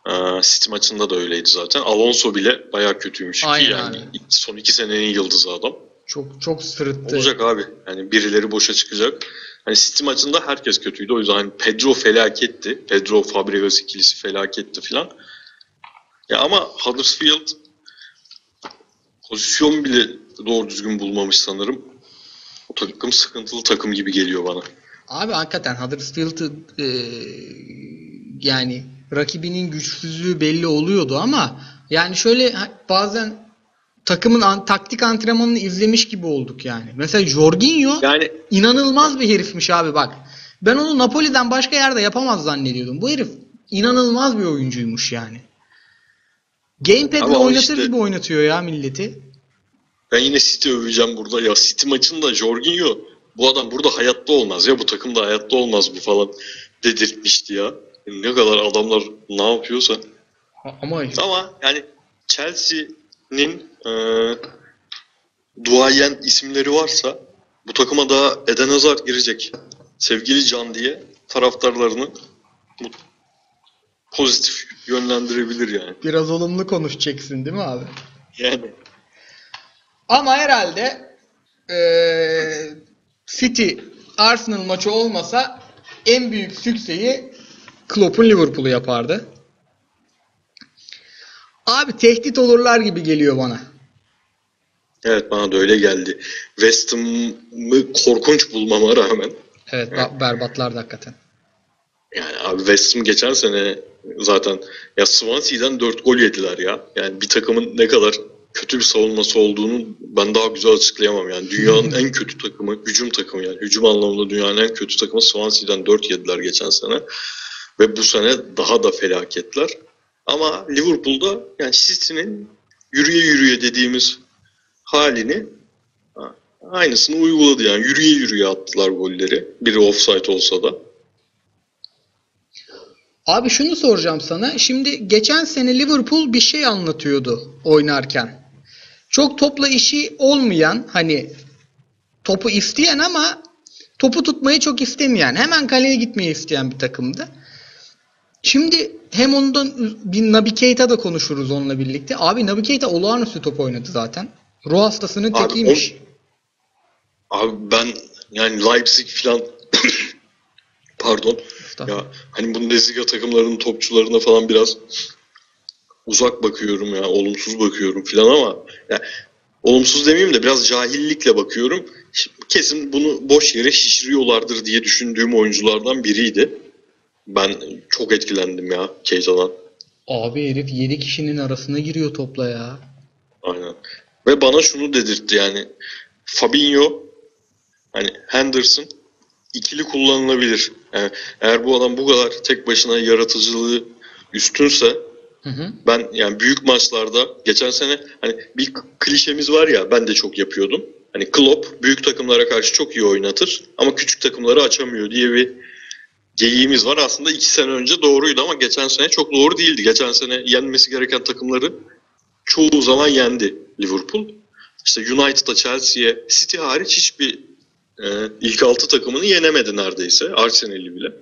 Ee, City maçında da öyleydi zaten. Alonso bile bayağı kötüymüş ki Aynen yani abi. son iki senenin yıldızı adam. Çok çok sırıttı. Olacak abi. Yani birileri boşa çıkacak. Hani City maçında herkes kötüydü. O yüzden hani Pedro felaketti. Pedro Fabregas ikilisi felaketti filan. Ya ama Huddersfield pozisyon bile doğru düzgün bulmamış sanırım. O takım sıkıntılı takım gibi geliyor bana. Abi hakikaten Huddersfield'ı e, yani rakibinin güçsüzlüğü belli oluyordu ama yani şöyle ha- bazen takımın an- taktik antrenmanını izlemiş gibi olduk yani. Mesela Jorginho Yani inanılmaz bir herifmiş abi bak. Ben onu Napoli'den başka yerde yapamaz zannediyordum. Bu herif inanılmaz bir oyuncuymuş yani. Gamepad'le ama o oynatır işte gibi oynatıyor ya milleti. ben yine City öveceğim burada. Ya City maçında Jorginho bu adam burada hayatta olmaz ya bu takımda hayatta olmaz bu falan dedirtmişti ya. Ne kadar adamlar ne yapıyorsa. Ha- Ama Ama yani Chelsea'nin e, duayen isimleri varsa bu takıma daha Eden Hazard girecek. Sevgili Can diye taraftarlarını mut- pozitif yönlendirebilir yani. biraz olumlu konuşacaksın değil mi abi? Yani Ama herhalde eee, City Arsenal maçı olmasa en büyük sükseyi Klopp'un Liverpool'u yapardı. Abi tehdit olurlar gibi geliyor bana. evet bana da öyle geldi. West Ham'ı korkunç bulmama rağmen Evet ba- berbatlardı hakikaten. yani abi West Ham geçen sene zaten ya Swansea'den dört gol yediler ya. Yani bir takımın ne kadar kötü bir savunması olduğunu ben daha güzel açıklayamam. Yani dünyanın en kötü takımı, hücum takımı yani hücum anlamında dünyanın en kötü takımı Swansea'den dört yediler geçen sene. Ve bu sene daha da felaketler. Ama Liverpool'da yani City'nin yürüye yürüye dediğimiz halini ha, aynısını uyguladı yani. Yürüye yürüye attılar golleri. Biri offside olsa da. Abi şunu soracağım sana. Şimdi geçen sene Liverpool bir şey anlatıyordu oynarken. Çok topla işi olmayan hani topu isteyen ama topu tutmayı çok istemeyen, hemen kaleye gitmeyi isteyen bir takımdı. Şimdi hem ondan bir Naby Keita da konuşuruz onunla birlikte. Abi Naby Keita olağanüstü top oynadı zaten. Ruh hastasının Abi, tekiymiş. o, abi ben yani Leipzig falan pardon ya hani Bundesliga takımlarının topçularına falan biraz uzak bakıyorum ya olumsuz bakıyorum falan ama ya, olumsuz demeyeyim de biraz cahillikle bakıyorum. Kesin bunu boş yere şişiriyorlardır diye düşündüğüm oyunculardan biriydi. Ben çok etkilendim ya Keita'dan. Abi herif yedi kişinin arasına giriyor topla ya. Aynen. Ve bana şunu dedirtti yani Fabinho hani Henderson ikili kullanılabilir. Yani eğer bu adam bu kadar tek başına yaratıcılığı üstünse Hı hı. ben yani büyük maçlarda geçen sene hani bir klişemiz var ya ben de çok yapıyordum. Hani Klopp büyük takımlara karşı çok iyi oynatır ama küçük takımları açamıyor diye bir geyiğimiz var. Aslında iki sene önce doğruydu ama geçen sene çok doğru değildi. Geçen sene yenmesi gereken takımları çoğu zaman yendi Liverpool. İşte United'a, Chelsea'ye, City hariç hiçbir e, ilk altı takımını yenemedi neredeyse. Arsenal'i bile.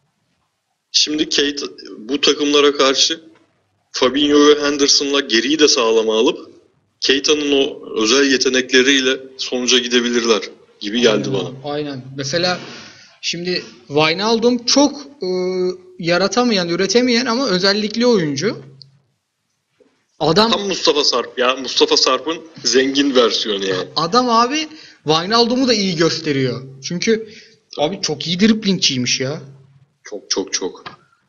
Şimdi Keita bu takımlara karşı Fabinho ve Henderson'la geriyi de sağlama alıp Keita'nın o özel yetenekleriyle sonuca gidebilirler gibi geldi Aynen, bana. aynen. Mesela şimdi Wijnaldum çok e, yaratamayan, üretemeyen ama özellikli oyuncu. Adam Tam Mustafa Sarp ya. Mustafa Sarp'ın zengin versiyonu yani. adam abi Wijnaldum'u da iyi gösteriyor. Çünkü abi çok iyi driblingçiymiş ya. Çok çok çok.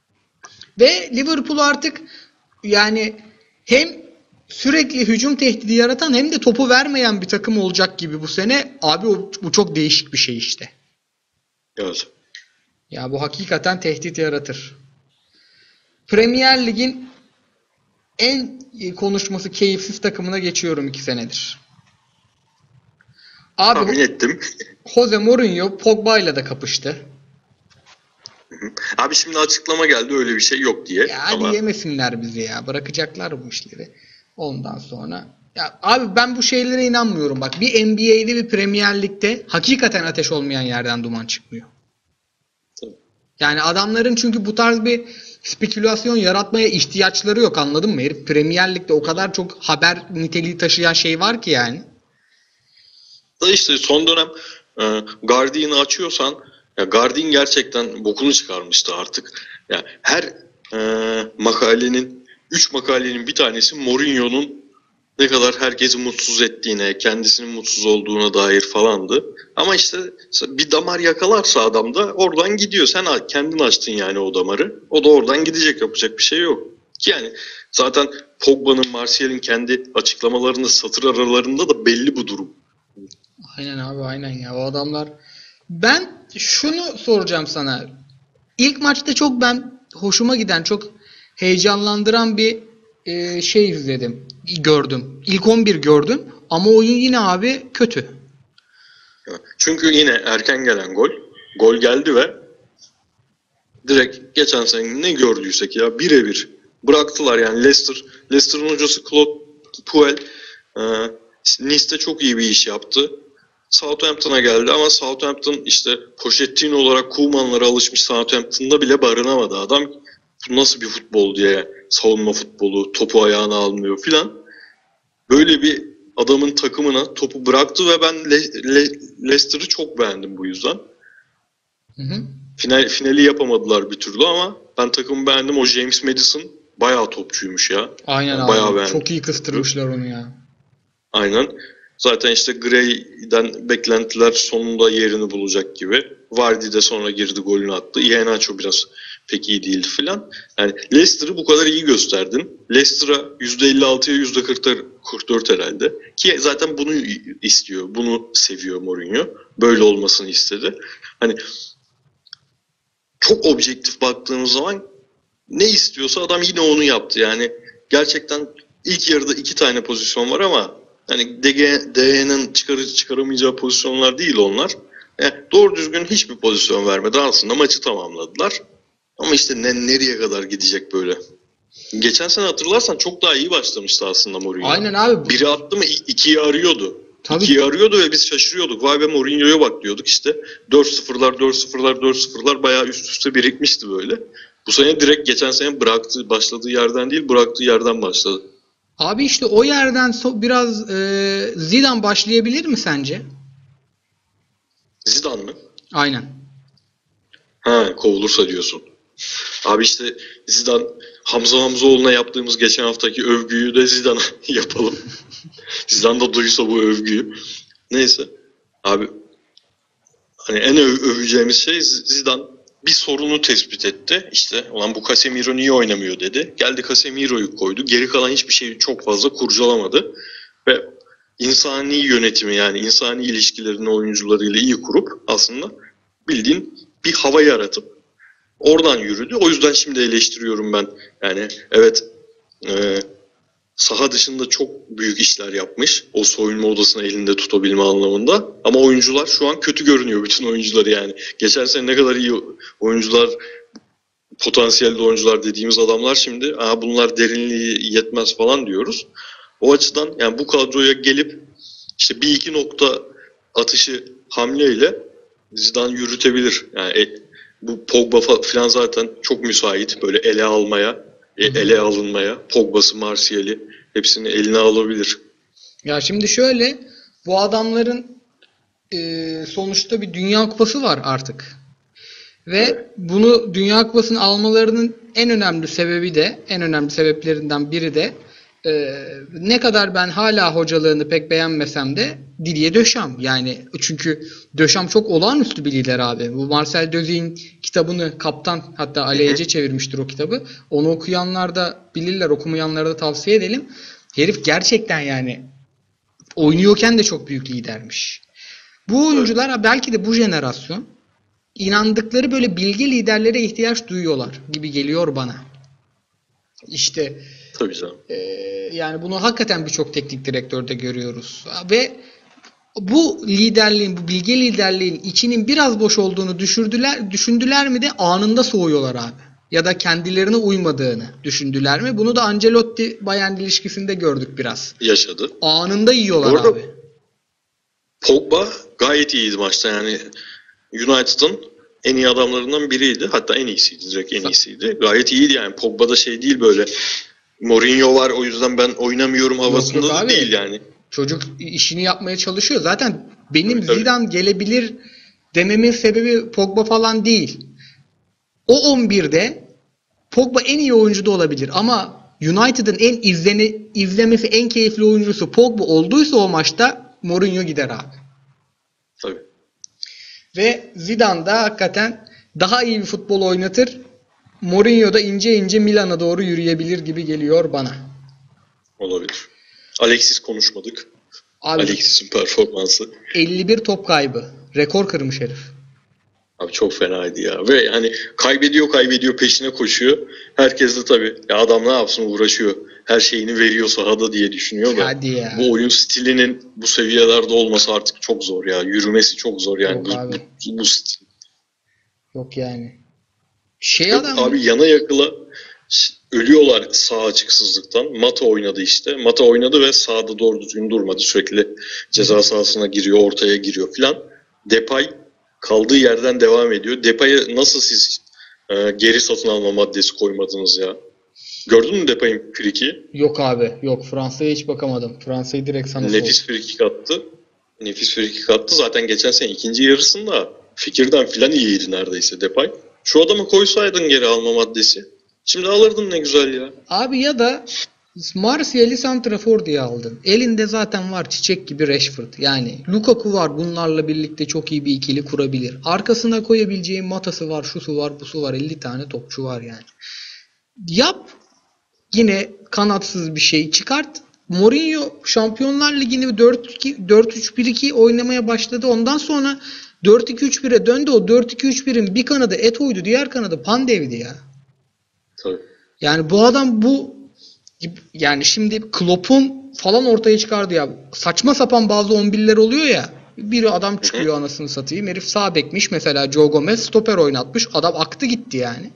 Ve Liverpool artık yani hem sürekli hücum tehdidi yaratan hem de topu vermeyen bir takım olacak gibi bu sene. Abi o, bu çok değişik bir şey işte. Evet. Ya bu hakikaten tehdit yaratır. Premier Lig'in en konuşması keyifsiz takımına geçiyorum iki senedir. Abi Tahmin ettim. Jose Mourinho Pogba ile de kapıştı. Abi şimdi açıklama geldi öyle bir şey yok diye. Ya hadi Ama yemesinler bizi ya. Bırakacaklar bu işleri. Ondan sonra. Ya abi ben bu şeylere inanmıyorum. Bak bir N B A'de bir Premier Lig'de hakikaten ateş olmayan yerden duman çıkmıyor. Yani adamların çünkü bu tarz bir spekülasyon yaratmaya ihtiyaçları yok, anladın mı? Herif Premier Lig'de o kadar çok haber niteliği taşıyan şey var ki yani. Da işte son dönem e, Guardian'ı açıyorsan, ya Guardian gerçekten bokunu çıkarmıştı artık. Yani her e, makalenin, üç makalenin bir tanesi Mourinho'nun ne kadar herkesi mutsuz ettiğine, kendisinin mutsuz olduğuna dair falandı. Ama işte bir damar yakalarsa adam da oradan gidiyor. Sen kendin açtın yani o damarı. O da oradan gidecek, yapacak bir şey yok. Ki yani zaten Pogba'nın, Martial'in kendi açıklamalarında, satır aralarında da belli bu durum. Aynen abi, aynen ya, o adamlar. Ben şunu soracağım sana. İlk maçta çok ben hoşuma giden, çok heyecanlandıran bir e, şey izledim. Gördüm. İlk on bir gördüm ama oyun yine abi kötü. Çünkü yine erken gelen gol. Gol geldi ve direkt geçen sene ne gördüysek ya birebir bıraktılar yani. Leicester, Leicester'ın hocası Claude Puel e, Nice'te çok iyi bir iş yaptı. Southampton'a geldi ama Southampton işte Pochettino olarak Koeman'lara alışmış, Southampton'da bile barınamadı adam. Bu nasıl bir futbol diye, savunma futbolu, topu ayağına almıyor filan. Böyle bir adamın takımına topu bıraktı ve ben Le- Le- Leicester'ı çok beğendim bu yüzden. Hı hı. Final, finali yapamadılar bir türlü ama ben takımı beğendim. O James Maddison bayağı topçuymuş ya. Aynen yani bayağı abi. beğendim. Çok iyi kıstırmışlar onu ya. Aynen. Zaten işte Gray'den beklentiler sonunda yerini bulacak gibi. Vardy de sonra girdi, golünü attı. Iheanacho biraz pek iyi değildi filan. Yani Leicester'ı bu kadar iyi gösterdin. Leicester'a yüzde elli altıya yüzde kırk dört herhalde. Ki zaten bunu istiyor. Bunu seviyor Mourinho. Böyle olmasını istedi. Hani çok objektif baktığımız zaman ne istiyorsa adam yine onu yaptı. Yani gerçekten ilk yarıda iki tane pozisyon var ama hani D G'nin çıkar, çıkaramayacağı pozisyonlar değil onlar. Yani doğru düzgün hiçbir pozisyon vermedi. Aslında maçı tamamladılar. Ama işte ne, nereye kadar gidecek böyle? Geçen sene hatırlarsan çok daha iyi başlamıştı aslında Mourinho. Aynen abi. Biri attı mı ikiyi arıyordu. Tabii. İkiyi arıyordu ve biz şaşırıyorduk. Vay be Mourinho'ya bak diyorduk işte. dört sıfırlar, dört sıfırlar, dört sıfırlar bayağı üst üste birikmişti böyle. Bu sene direkt geçen sene bıraktığı, başladığı yerden değil, bıraktığı yerden başladı. Abi işte o yerden so- biraz e, Zidane başlayabilir mi sence? Zidane mı? Aynen. Ha, kovulursa diyorsun. Abi işte Zidane, Hamza Hamzoğlu'na yaptığımız geçen haftaki övgüyü de Zidane'a yapalım. Zidane da duysa bu övgüyü. Neyse. Abi hani en öv- öveceğimiz şey Zidane bir sorunu tespit etti. İşte ulan bu Casemiro niye oynamıyor dedi. Geldi Casemiro'yu koydu. Geri kalan hiçbir şeyi çok fazla kurcalamadı. Ve insani yönetimi, yani insani ilişkilerini oyuncularıyla iyi kurup aslında bildiğin bir hava yaratıp oradan yürüdü. O yüzden şimdi eleştiriyorum ben. Yani evet, e, saha dışında çok büyük işler yapmış. O soyunma odasını elinde tutabilme anlamında. Ama oyuncular şu an kötü görünüyor, bütün oyuncular yani. Geçen sene ne kadar iyi oyuncular, potansiyelli oyuncular dediğimiz adamlar şimdi Aa, bunlar derinliği yetmez falan diyoruz. O açıdan yani bu kadroya gelip işte bir iki nokta atışı hamleyle Zidane yürütebilir. Yani e, bu Pogba falan zaten çok müsait böyle ele almaya, e, ele alınmaya. Pogba'sı, Martial'i hepsini eline alabilir. Ya şimdi şöyle, bu adamların e, sonuçta bir Dünya Kupası var artık. Ve Evet. bunu Dünya Kupası'nı almalarının en önemli sebebi de, en önemli sebeplerinden biri de e, ne kadar ben hala hocalığını pek beğenmesem de Didier Deschamps. Yani çünkü Deschamps çok olağanüstü bir lider abi. Bu Marcel Dözey'in kitabını kaptan, hatta Ali Ece çevirmiştir o kitabı. Onu okuyanlar da bilirler, okumayanlara da tavsiye edelim. Herif gerçekten yani oynuyorken de çok büyük lidermiş. Bu oyuncular belki de bu jenerasyon inandıkları böyle bilge liderlere ihtiyaç duyuyorlar gibi geliyor bana. İşte Tabii canım. e, yani bunu hakikaten birçok teknik direktörde görüyoruz. Ve bu liderliğin, bu bilge liderliğin içinin biraz boş olduğunu düşürdüler, düşündüler mi de anında soğuyorlar abi. Ya da kendilerine uymadığını düşündüler mi? Bunu da Ancelotti Bayern ilişkisinde gördük biraz. Yaşadı. Anında yiyorlar Orada abi. Pogba gayet iyiydi maçta yani. United'ın en iyi adamlarından biriydi. Hatta en iyisiydi. Direkt en iyisiydi. Gayet iyiydi yani. Pogba da şey değil böyle. Mourinho var o yüzden ben oynamıyorum havasında Yok, yok da abi. değil yani. Çocuk işini yapmaya çalışıyor. Zaten benim Tabii, tabii. Zidane gelebilir dememin sebebi Pogba falan değil. O on birde Pogba en iyi oyuncu da olabilir ama United'ın en izlene, izlemesi en keyifli oyuncusu Pogba olduysa o maçta Mourinho gider abi. Tabii. Ve Zidane da hakikaten daha iyi bir futbol oynatır. Mourinho da ince ince Milan'a doğru yürüyebilir gibi geliyor bana. Olabilir. Alexis konuşmadık. Abi Alexis'in performansı. elli bir top kaybı. Rekor kırmış herif. Abi çok fenaydı ya. Ve hani kaybediyor kaybediyor peşine koşuyor. Herkes de tabii ya adam ne yapsın uğraşıyor. Her şeyini veriyor sahada diye düşünüyor da. Hadi ya. Bu oyun stilinin bu seviyelerde olması artık çok zor ya. Yürümesi çok zor yani. Yok Bu, abi. bu, bu stil. Yok yani. Şey Yok adam abi yana yakıla ölüyorlar sağ açıksızlıktan. Mata oynadı işte. Mata oynadı ve sağda doğru düzgün durmadı. Sürekli ceza sahasına giriyor, ortaya giriyor filan. Depay kaldığı yerden devam ediyor. Depay'a nasıl siz e, geri satın alma maddesi koymadınız ya? Gördün mü Depay'ın friki? yok abi. Yok, Fransa'ya hiç bakamadım. Fransa'yı direkt sana sordum. Nefis frikik attı. Nefis frikik attı. Zaten geçen sene ikinci yarısında fikirden filan iyiydi neredeyse Depay. Şu adamı koysaydın geri alma maddesi. Şimdi alırdın ne güzel ya. Abi ya da Martial'i santrafor diye aldın. Elinde zaten var çiçek gibi Rashford. Yani Lukaku var, bunlarla birlikte çok iyi bir ikili kurabilir. Arkasına koyabileceğin Mata'sı var, şusu var, busu var. elli tane topçu var yani. Yap yine kanatsız bir şey çıkart. Mourinho Şampiyonlar Ligi'ni dört üç bir iki oynamaya başladı. Ondan sonra dört iki üç bire döndü. O dört iki üç birin bir kanadı Eto'ydu, diğer kanadı Pandev'di ya. Tabii. Yani bu adam bu yani şimdi Klopp'un falan ortaya çıkardı ya. Saçma sapan bazı on birler oluyor ya. Bir adam çıkıyor, anasını satayım. Herif sağ bekmiş mesela, Joe Gomez stoper oynatmış. Adam aktı gitti yani.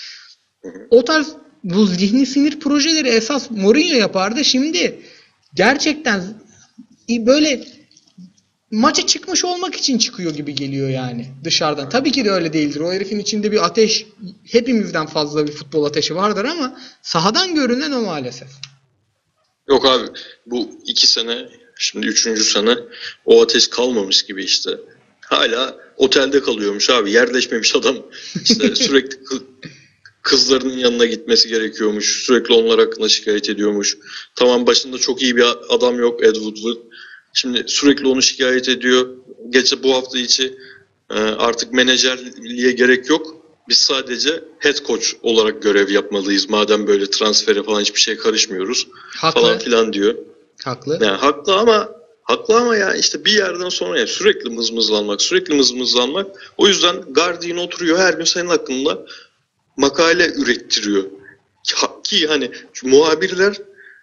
O tarz bu zihni sinir projeleri esas Mourinho yapardı. Şimdi gerçekten böyle maça çıkmış olmak için çıkıyor gibi geliyor yani dışarıdan. Tabii ki de öyle değildir. O herifin içinde bir ateş, hepimizden fazla bir futbol ateşi vardır ama sahadan görünen o maalesef. Yok abi bu iki sene şimdi üçüncü sene o ateş kalmamış gibi işte. Hala otelde kalıyormuş abi, yerleşmemiş adam. İşte sürekli kı- kızlarının yanına gitmesi gerekiyormuş. Sürekli onlar hakkında şikayet ediyormuş. Tamam başında çok iyi bir adam yok Ed Woodward. Şimdi sürekli onu şikayet ediyor. Geçen bu hafta içi e, artık menajerliğe gerek yok. Biz sadece head coach olarak görev yapmalıyız. Madem böyle transfere falan hiçbir şey karışmıyoruz Haklı. falan filan diyor. Haklı. Yani haklı ama haklı ama ya işte bir yerden sonra ya sürekli mızmızlanmak, sürekli mızmızlanmak. O yüzden Guardian oturuyor her gün senin hakkında makale ürettiriyor. Ki hani muhabirler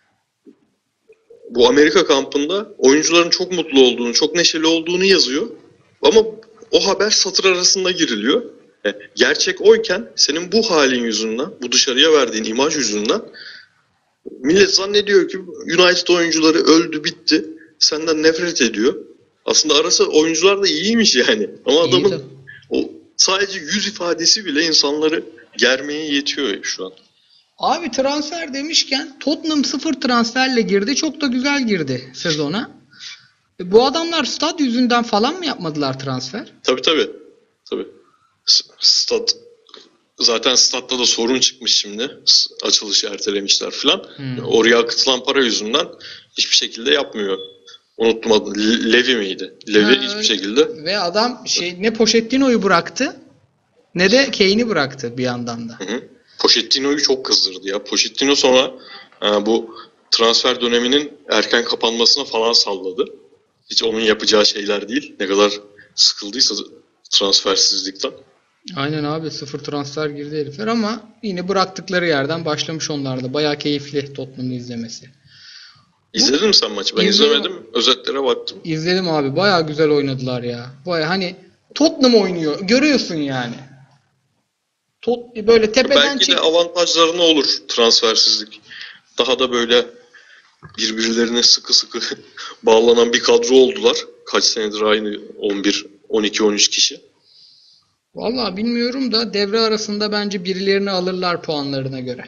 bu Amerika kampında oyuncuların çok mutlu olduğunu, çok neşeli olduğunu yazıyor. Ama o haber satır arasında giriliyor. Gerçek oyken senin bu halin yüzünden, bu dışarıya verdiğin imaj yüzünden millet zannediyor ki United oyuncuları öldü bitti. Senden nefret ediyor. Aslında arası oyuncular da iyiymiş yani. Ama adamın İyi de. o sadece yüz ifadesi bile insanları germeye yetiyor şu an. Abi transfer demişken Tottenham sıfır transferle girdi. Çok da güzel girdi sezona. E, bu adamlar stat yüzünden falan mı yapmadılar transfer? Tabii tabii. Tabii. S- Stat zaten statta da sorun çıkmış şimdi. S- Açılışı ertelemişler falan. Hmm. Oraya akıtılan para yüzünden hiçbir şekilde yapmıyor. Unuttum adını. Le- Levi miydi? Levi Ha, hiçbir öyle. şekilde. Ve adam şey ne Pochettino'yu bıraktı ne de Kane'i bıraktı bir yandan da. Hı hı. Pochettino'yu çok kızdırdı ya. Pochettino sonra e, bu transfer döneminin erken kapanmasına falan salladı. Hiç onun yapacağı şeyler değil. Ne kadar sıkıldıysa transfersizlikten. Aynen abi, sıfır transfer girdi herifler ama yine bıraktıkları yerden başlamış onlar da. Bayağı keyifli Tottenham'ı izlemesi. İzledin mi sen maçı? Ben İzledim. izlemedim. Özetlere baktım. İzledim abi, bayağı güzel oynadılar ya. Bayağı hani Tottenham oynuyor. Görüyorsun yani. Tot böyle tepeden Belki çek. de avantajlarına olur transfersizlik. Daha da böyle birbirlerine sıkı sıkı bağlanan bir kadro oldular. Kaç senedir aynı on bir, on iki, on üç kişi. Vallahi bilmiyorum da devre arasında bence birilerini alırlar puanlarına göre.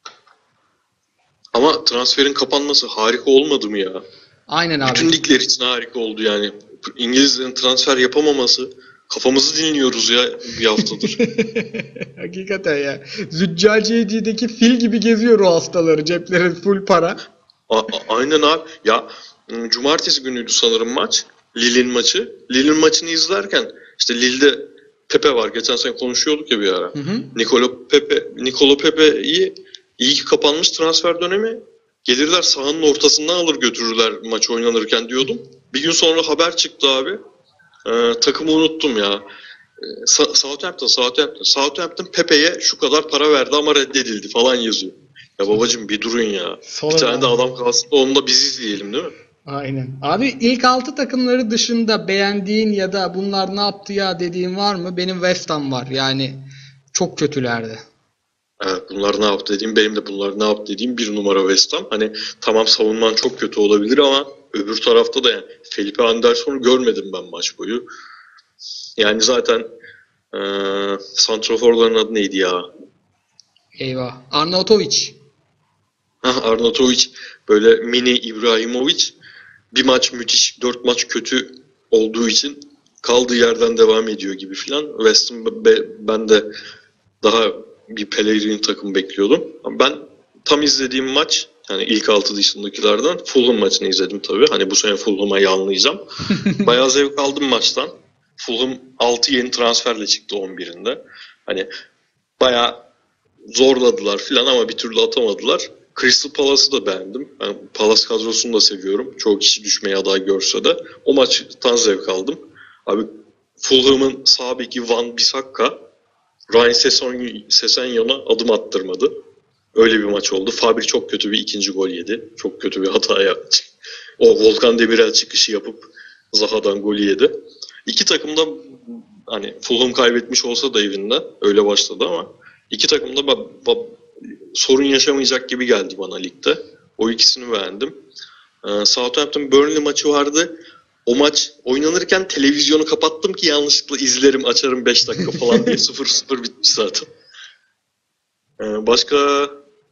Ama transferin kapanması harika olmadı mı ya? Aynen abi. Bütün ligler için harika oldu yani. İngilizlerin transfer yapamaması, kafamızı dinliyoruz ya bir haftadır. Hakikaten ya. Züccaciyeci'deki fil gibi geziyor o hastaları. Cepleri full para. A- a- aynen abi. Ya m, cumartesi günüydü sanırım maç. Lille'in maçı. Lille'in maçını izlerken işte Lille'de Pepe var. Geçen sene konuşuyorduk ya bir ara. Hı hı. Nicolo Pepe, Nicolo Pepe'yi iyi ki kapanmış transfer dönemi. Gelirler sahanın ortasından alır götürürler maç oynanırken diyordum. Bir gün sonra haber çıktı abi. Ee, takımı unuttum ya. Ee, Sa- Southampton, Southampton. Southampton Pepe'ye şu kadar para verdi ama reddedildi falan yazıyor. Ya babacım bir durun ya. Sonra Bir tane de abi. adam kalsın da onu da biz izleyelim değil mi? Aynen. Abi ilk altı takımları dışında beğendiğin ya da bunlar ne yaptı ya dediğin var mı? Benim West Ham var. Yani çok kötülerdi. Evet, bunlar ne yaptı dediğim, benim de bunlar ne yaptı dediğim bir numara West Ham. Hani tamam savunman çok kötü olabilir ama öbür tarafta da yani Felipe Anderson'u görmedim ben maç boyu. Yani zaten eee santraforların adı neydi ya? Eyvah. Arnautovic. Hah, Arnautovic böyle mini İbrahimovic. Bir maç müthiş, dört maç kötü olduğu için kaldığı yerden devam ediyor gibi filan. West Ham be- ben de daha bir Pellegrini takım bekliyordum. Ama ben tam izlediğim maç, yani ilk altı dışındakilerden Fulham maçını izledim tabii. Hani bu sene Fulham'a yanlayacağım. Bayağı zevk aldım maçtan. Fulham altı yeni transferle çıktı on birinde. Hani bayağı zorladılar filan ama bir türlü atamadılar. Crystal Palace'ı da beğendim. Ben Palace kadrosunu da seviyorum. Çoğu kişi düşmeye aday görse de. O maçtan zevk aldım. Abi Fulham'ın sağ beki Van Bissaka Ryan Sessegnon'a adım attırmadı. Öyle bir maç oldu. Fabri çok kötü bir ikinci gol yedi. Çok kötü bir hata yaptı. O Volkan Demirel çıkışı yapıp Zaha'dan golü yedi. İki takım da hani Fulham kaybetmiş olsa da evinde öyle başladı ama iki takım da ba- ba- sorun yaşamayacak gibi geldi bana ligde. O ikisini beğendim. Ee, Southampton Burnley maçı vardı. O maç oynanırken televizyonu kapattım ki yanlışlıkla izlerim, açarım beş dakika falan diye. sıfır sıfır bitmiş zaten. Ee, başka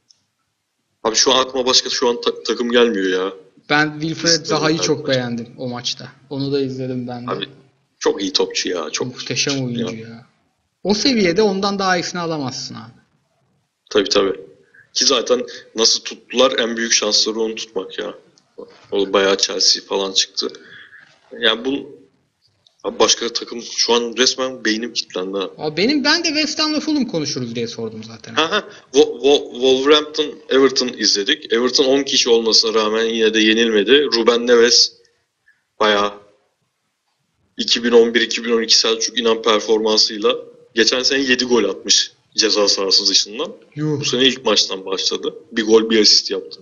abi şu an aklıma başka şu an ta- takım gelmiyor ya. Ben Wilfred İstedim Zaha'yı ben çok maçı. beğendim o maçta. Onu da izledim ben de. Abi çok iyi topçu ya. Çok Muhteşem oyuncu ya. ya. O seviyede ondan daha iyisini alamazsın abi. Tabii tabii. Ki zaten nasıl tuttular, en büyük şansları onu tutmak ya. O bayağı Chelsea falan çıktı. Yani bu abi başka takım şu an resmen beynim kilitlendi ha. Abi benim ben de West Ham'la Fulham konuşuruz diye sordum zaten. Ha ha. Wo- Wo- Wolverhampton Everton izledik. Everton on kişi olmasına rağmen yine de yenilmedi. Ruben Neves bayağı iki bin on bir iki bin on iki Selçuk İnan performansıyla geçen sene yedi gol atmış ceza sahası dışından. Yuh. Bu sene ilk maçtan başladı. Bir gol bir asist yaptı.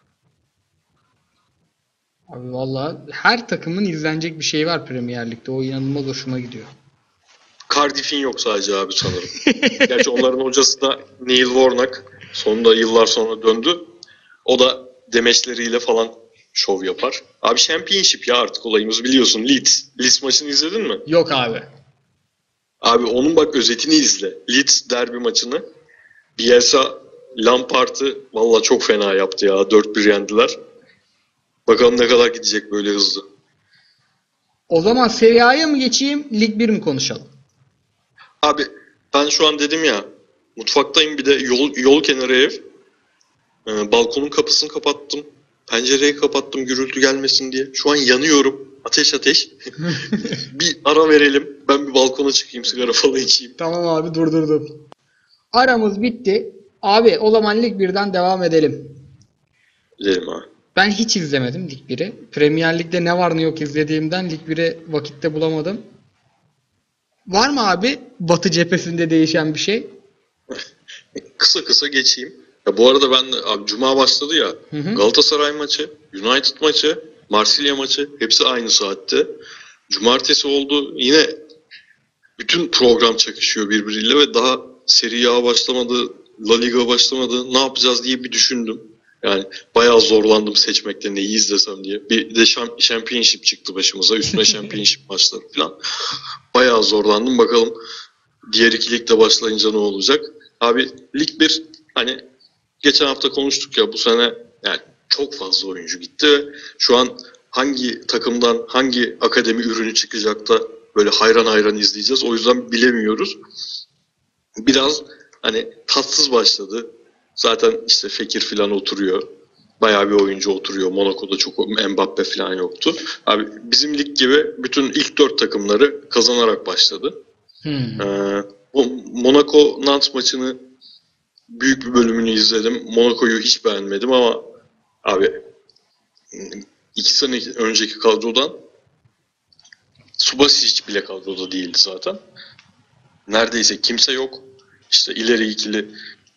Abi valla her takımın izlenecek bir şey var Premier Lig'de. O inanılmaz hoşuma gidiyor. Cardiff'in yok sadece abi sanırım. Gerçi onların hocası da Neil Warnock. Sonunda yıllar sonra döndü. O da demeçleriyle falan şov yapar. Abi Championship ya artık olayımız biliyorsun. Leeds. Leeds maçını izledin mi? Yok abi. Abi onun bak özetini izle. Leeds derbi maçını. Bielsa Lampard'ı valla çok fena yaptı ya. dört bir yendiler. Bakalım ne kadar gidecek böyle hızlı. O zaman Serie A'ya mı geçeyim, Lig bir mi konuşalım? Abi ben şu an dedim ya, mutfaktayım, bir de yol, yol kenarı ev. Ee, balkonun kapısını kapattım. Pencereyi kapattım gürültü gelmesin diye. Şu an yanıyorum. Ateş ateş. Bir ara verelim. Ben bir balkona çıkayım, sigara falan içeyim. Tamam abi, durdurdum. Aramız bitti. Abi o zaman Lig birden devam edelim. Gidelim abi. Ben hiç izlemedim Lig biri. Premier Lig'de ne var ne yok izlediğimden Lig bire vakitte bulamadım. Var mı abi Batı cephesinde değişen bir şey? Kısa kısa geçeyim. Ya bu arada ben de abi Cuma başladı ya. Hı hı. Galatasaray maçı, United maçı, Marsilya maçı hepsi aynı saatte. Cumartesi oldu. Yine bütün program çakışıyor birbiriyle ve daha Serie A başlamadı, La Liga başlamadı. Ne yapacağız diye bir düşündüm. Yani bayağı zorlandım seçmekte neyi izlesem diye. Bir de şam- Championship çıktı başımıza. Üstüne Championship maçları falan. Bayağı zorlandım. Bakalım diğer iki ligde başlayınca ne olacak? Abi Lig bir, hani geçen hafta konuştuk ya, bu sene yani çok fazla oyuncu gitti ve şu an hangi takımdan hangi akademi ürünü çıkacak da böyle hayran hayran izleyeceğiz. O yüzden bilemiyoruz. Biraz hani tatsız başladı. Zaten işte Fekir falan oturuyor. Bayağı bir oyuncu oturuyor. Monaco'da çok Mbappe falan yoktu. Abi bizim lig gibi bütün ilk dört takımları kazanarak başladı. Hmm. Ee, o Monaco Nantes maçını büyük bir bölümünü izledim. Monaco'yu hiç beğenmedim ama abi iki sene önceki kadrodan Subasic bile kadroda değildi zaten. Neredeyse kimse yok. İşte ileri ikili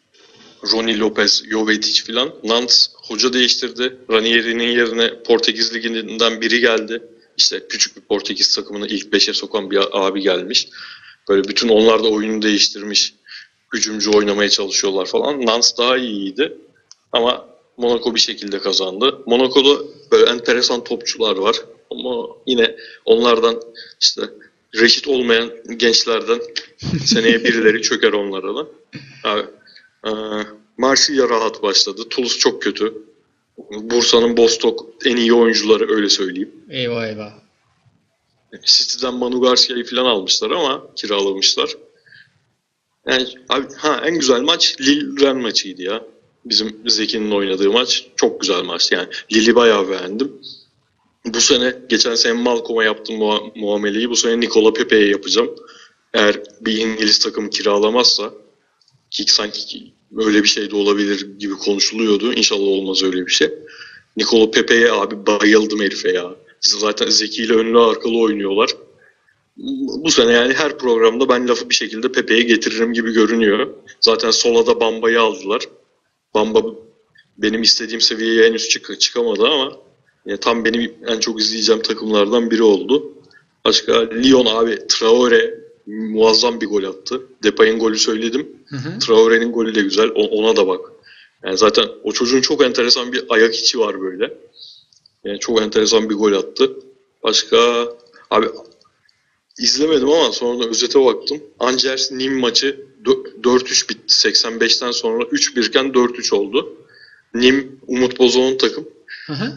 Rony Lopez, Jovetic filan. Nantes hoca değiştirdi. Ranieri'nin yerine Portekiz Ligi'nden biri geldi. İşte küçük bir Portekiz takımını ilk beşe sokan bir abi gelmiş. Böyle bütün onlar da oyunu değiştirmiş. Hücumcu oynamaya çalışıyorlar falan. Nantes daha iyiydi. Ama Monaco bir şekilde kazandı. Monaco'da böyle enteresan topçular var. Ama yine onlardan işte reşit olmayan gençlerden seneye birileri çöker onlara da. Abi, e, Marsilya rahat başladı. Toulouse çok kötü. Bursa'nın Bostock en iyi oyuncuları, öyle söyleyeyim. Eyvah eyvah. City'den Manu Garcia'yı falan almışlar ama kiralamışlar. Yani abi, ha en güzel maç Lille-Rennes maçıydı ya. Bizim Zeki'nin oynadığı maç çok güzel maç. Yani Lille'i bayağı beğendim. Bu sene, geçen sene Malcolm'a yaptığım mua- muameleyi bu sene Nicola Pepe'ye yapacağım. Eğer bir İngiliz takım kiralamazsa, ki sanki öyle bir şey de olabilir gibi konuşuluyordu. İnşallah olmaz öyle bir şey. Nicola Pepe'ye abi bayıldım herife ya. Zaten Zeki ile önlü arkalı oynuyorlar. Bu sene yani her programda ben lafı bir şekilde Pepe'ye getiririm gibi görünüyor. Zaten sola da Bamba'yı aldılar. Bamba benim istediğim seviyeye henüz çık çıkamadı ama yani tam benim en çok izleyeceğim takımlardan biri oldu. Başka Lyon abi, Traore muazzam bir gol attı. Depay'ın golü söyledim. Hı hı. Traore'nin golü de güzel. O- ona da bak. Yani zaten o çocuğun çok enteresan bir ayak içi var böyle. Yani çok enteresan bir gol attı. Başka abi izlemedim ama sonra da özete baktım. Angers Nîmes maçı dört üç bitti. seksen beşten sonra üç bir iken dört üç oldu. Nîmes Umut Bozok'un takım. Hı hı.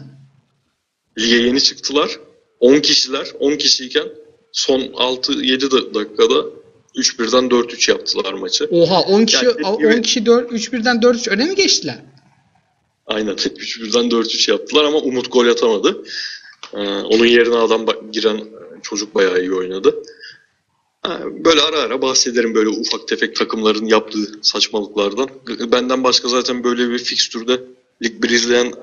Lige yeni çıktılar. on kişiler. on kişiyken son altı yedi dakikada üç birden dört üç yaptılar maçı. Oha, on kişi Yani on gibi- kişi dört üç birden dört üç öne mi geçtiler? Aynen. üç birden dört üç yaptılar ama Umut gol atamadı. Ee, onun yerine adam ba- giren çocuk bayağı iyi oynadı. Ha, böyle ara ara bahsederim böyle ufak tefek takımların yaptığı saçmalıklardan. Benden başka zaten böyle bir fikstürde Lig bir izleyen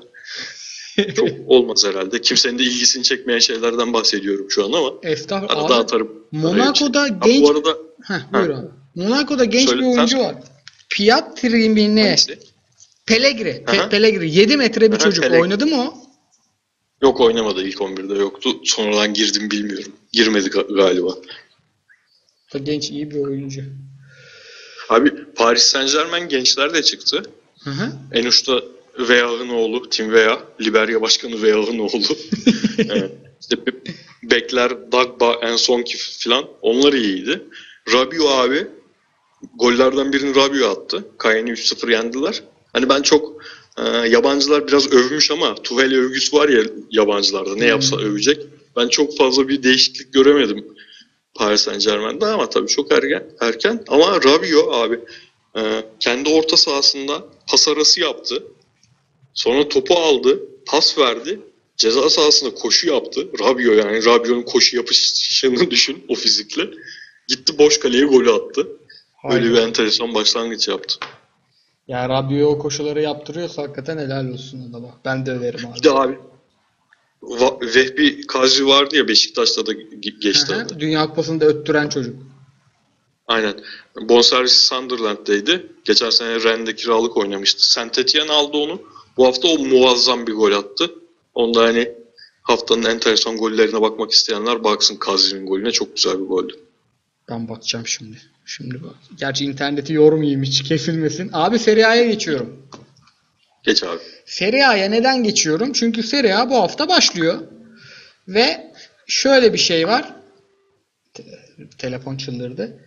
çok olmaz herhalde. Kimsenin de ilgisini çekmeyen şeylerden bahsediyorum şu an ama Estağfurullah. arada Abi, atarım. Monaco'da Ha, genç bu arada Heh, buyur abi. Monaco'da genç Söyle, bir sen oyuncu söyle. var. Piatri mi ne? hangisi? Pellegri. Pe- Aha. Pellegri. yedi metre bir Aha, çocuk. Pellegri. Oynadı mı o? Yok, oynamadı, ilk on birde yoktu. Sonradan girdim bilmiyorum. Girmedi ga- galiba. O da genç, iyi bir oyuncu. Abi Paris Saint-Germain gençler de çıktı. Hı hı. En uçta Veyah'ın oğlu, Tim Weah, Liberya Başkanı Veyah'ın oğlu. Evet. İşte be- bekler Dagba, Ensonki falan, onlar iyiydi. Rabiot abi, gollerden birini Rabiot attı. Cayenne'i üç sıfır yendiler. Hani ben çok e, yabancılar biraz övmüş ama Tuchel övgüsü var ya yabancılarda, ne yapsa Hmm. övecek. Ben çok fazla bir değişiklik göremedim Paris Saint-Germain'de ama tabii çok erken. erken. Ama Rabiot abi e, kendi orta sahasında pas arası yaptı. Sonra topu aldı, pas verdi. Ceza sahasında koşu yaptı. Rabiot, yani Rabiot'un koşu yapışını düşün o fizikle. Gitti boş kaleye golü attı. Böyle bir Hayır. enteresan başlangıç yaptı. Ya Rabiot o koşuları yaptırıyorsa hakikaten helal olsun adama. Ben de överim abi. Bir de abi Va- Vehbi Kazri vardı ya, Beşiktaş'ta da ge- geçti Hı adı. hı. Dünya Kupası'nda öttüren çocuk. Aynen. Bonservis Sunderland'deydi. Geçen sene Rennes'de kiralık oynamıştı. Saint-Étienne aldı onu. Bu hafta o muazzam bir gol attı. Onda hani haftanın enteresan gollerine bakmak isteyenler baksın, Kazri'nin golüne, çok güzel bir goldü. Ben bakacağım şimdi. Şimdi bak. Gerçi interneti yormayayım hiç kesilmesin. Abi Serie A'ya geçiyorum. Geç abi. Serie A'ya neden geçiyorum? Çünkü Serie A bu hafta başlıyor. Ve şöyle bir şey var. Te- telefon çıldırdı.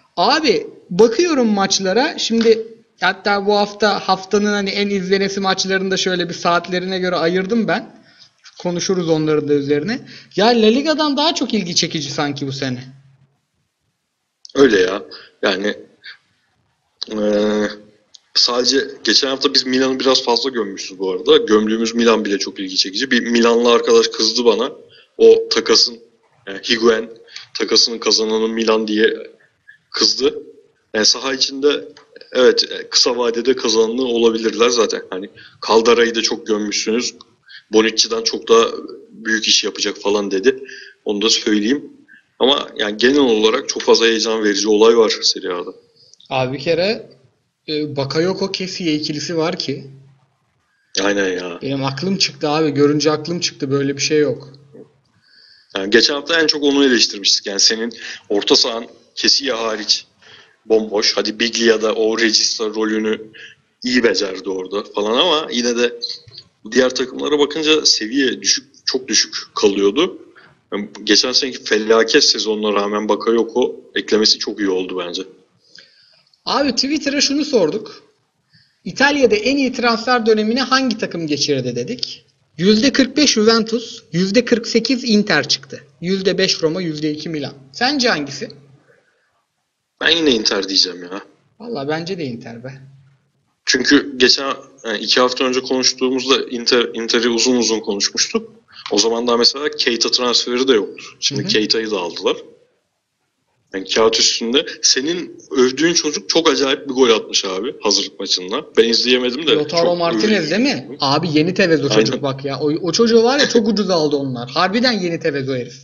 Abi bakıyorum maçlara. Şimdi hatta bu hafta haftanın hani en izlenesi maçlarını da şöyle bir saatlerine göre ayırdım ben. Konuşuruz onların da üzerine. Ya La Liga'dan daha çok ilgi çekici sanki bu sene. Öyle ya. Yani eee, sadece geçen hafta biz Milan'ı biraz fazla gömmüşüz bu arada. Gömdüğümüz Milan bile çok ilgi çekici. Bir Milanlı arkadaş kızdı bana. O takasın yani Higuain takasının kazananı Milan diye kızdı. Yani saha içinde evet kısa vadede kazananı olabilirler zaten. Hani Caldera'yı da çok gömmüşsünüz. Bonucci'den çok daha büyük iş yapacak falan dedi. Onu da söyleyeyim. Ama yani genel olarak çok fazla heyecan verici olay var Serie A'da. Abi bir kere e, Bakayoko Kessie ikilisi var ki Aynen ya. benim aklım çıktı abi. Görünce aklım çıktı. Böyle bir şey yok. Yani geçen hafta en çok onu eleştirmiştik. Yani senin orta sahan Kessie hariç bomboş. Hadi Biglia'da o regista rolünü iyi becerdi orada falan ama yine de diğer takımlara bakınca seviye düşük, çok düşük kalıyordu. Yani geçen seneki felaket sezonuna rağmen Bakayoko eklemesi çok iyi oldu bence. Abi Twitter'a şunu sorduk. İtalya'da en iyi transfer dönemini hangi takım geçirdi dedik. yüzde kırk beş Juventus, yüzde kırk sekiz Inter çıktı. yüzde beş Roma, yüzde iki Milan. Sence hangisi? Ben yine Inter diyeceğim ya. Valla bence de Inter be. Çünkü geçen yani iki hafta önce konuştuğumuzda Inter, Inter'i uzun uzun konuşmuştuk. O zaman daha mesela Keita transferi de yoktu. Şimdi Hı hı. Keita'yı da aldılar. Yani kağıt üstünde. Senin övdüğün çocuk çok acayip bir gol atmış abi hazırlık maçında. Ben izleyemedim de. Lautaro çok Martinez övdüm. değil mi? Abi yeni tevez o çocuk Aynen. bak ya. O, o çocuğu var ya çok ucuz aldı onlar. Harbiden yeni tevez o herif.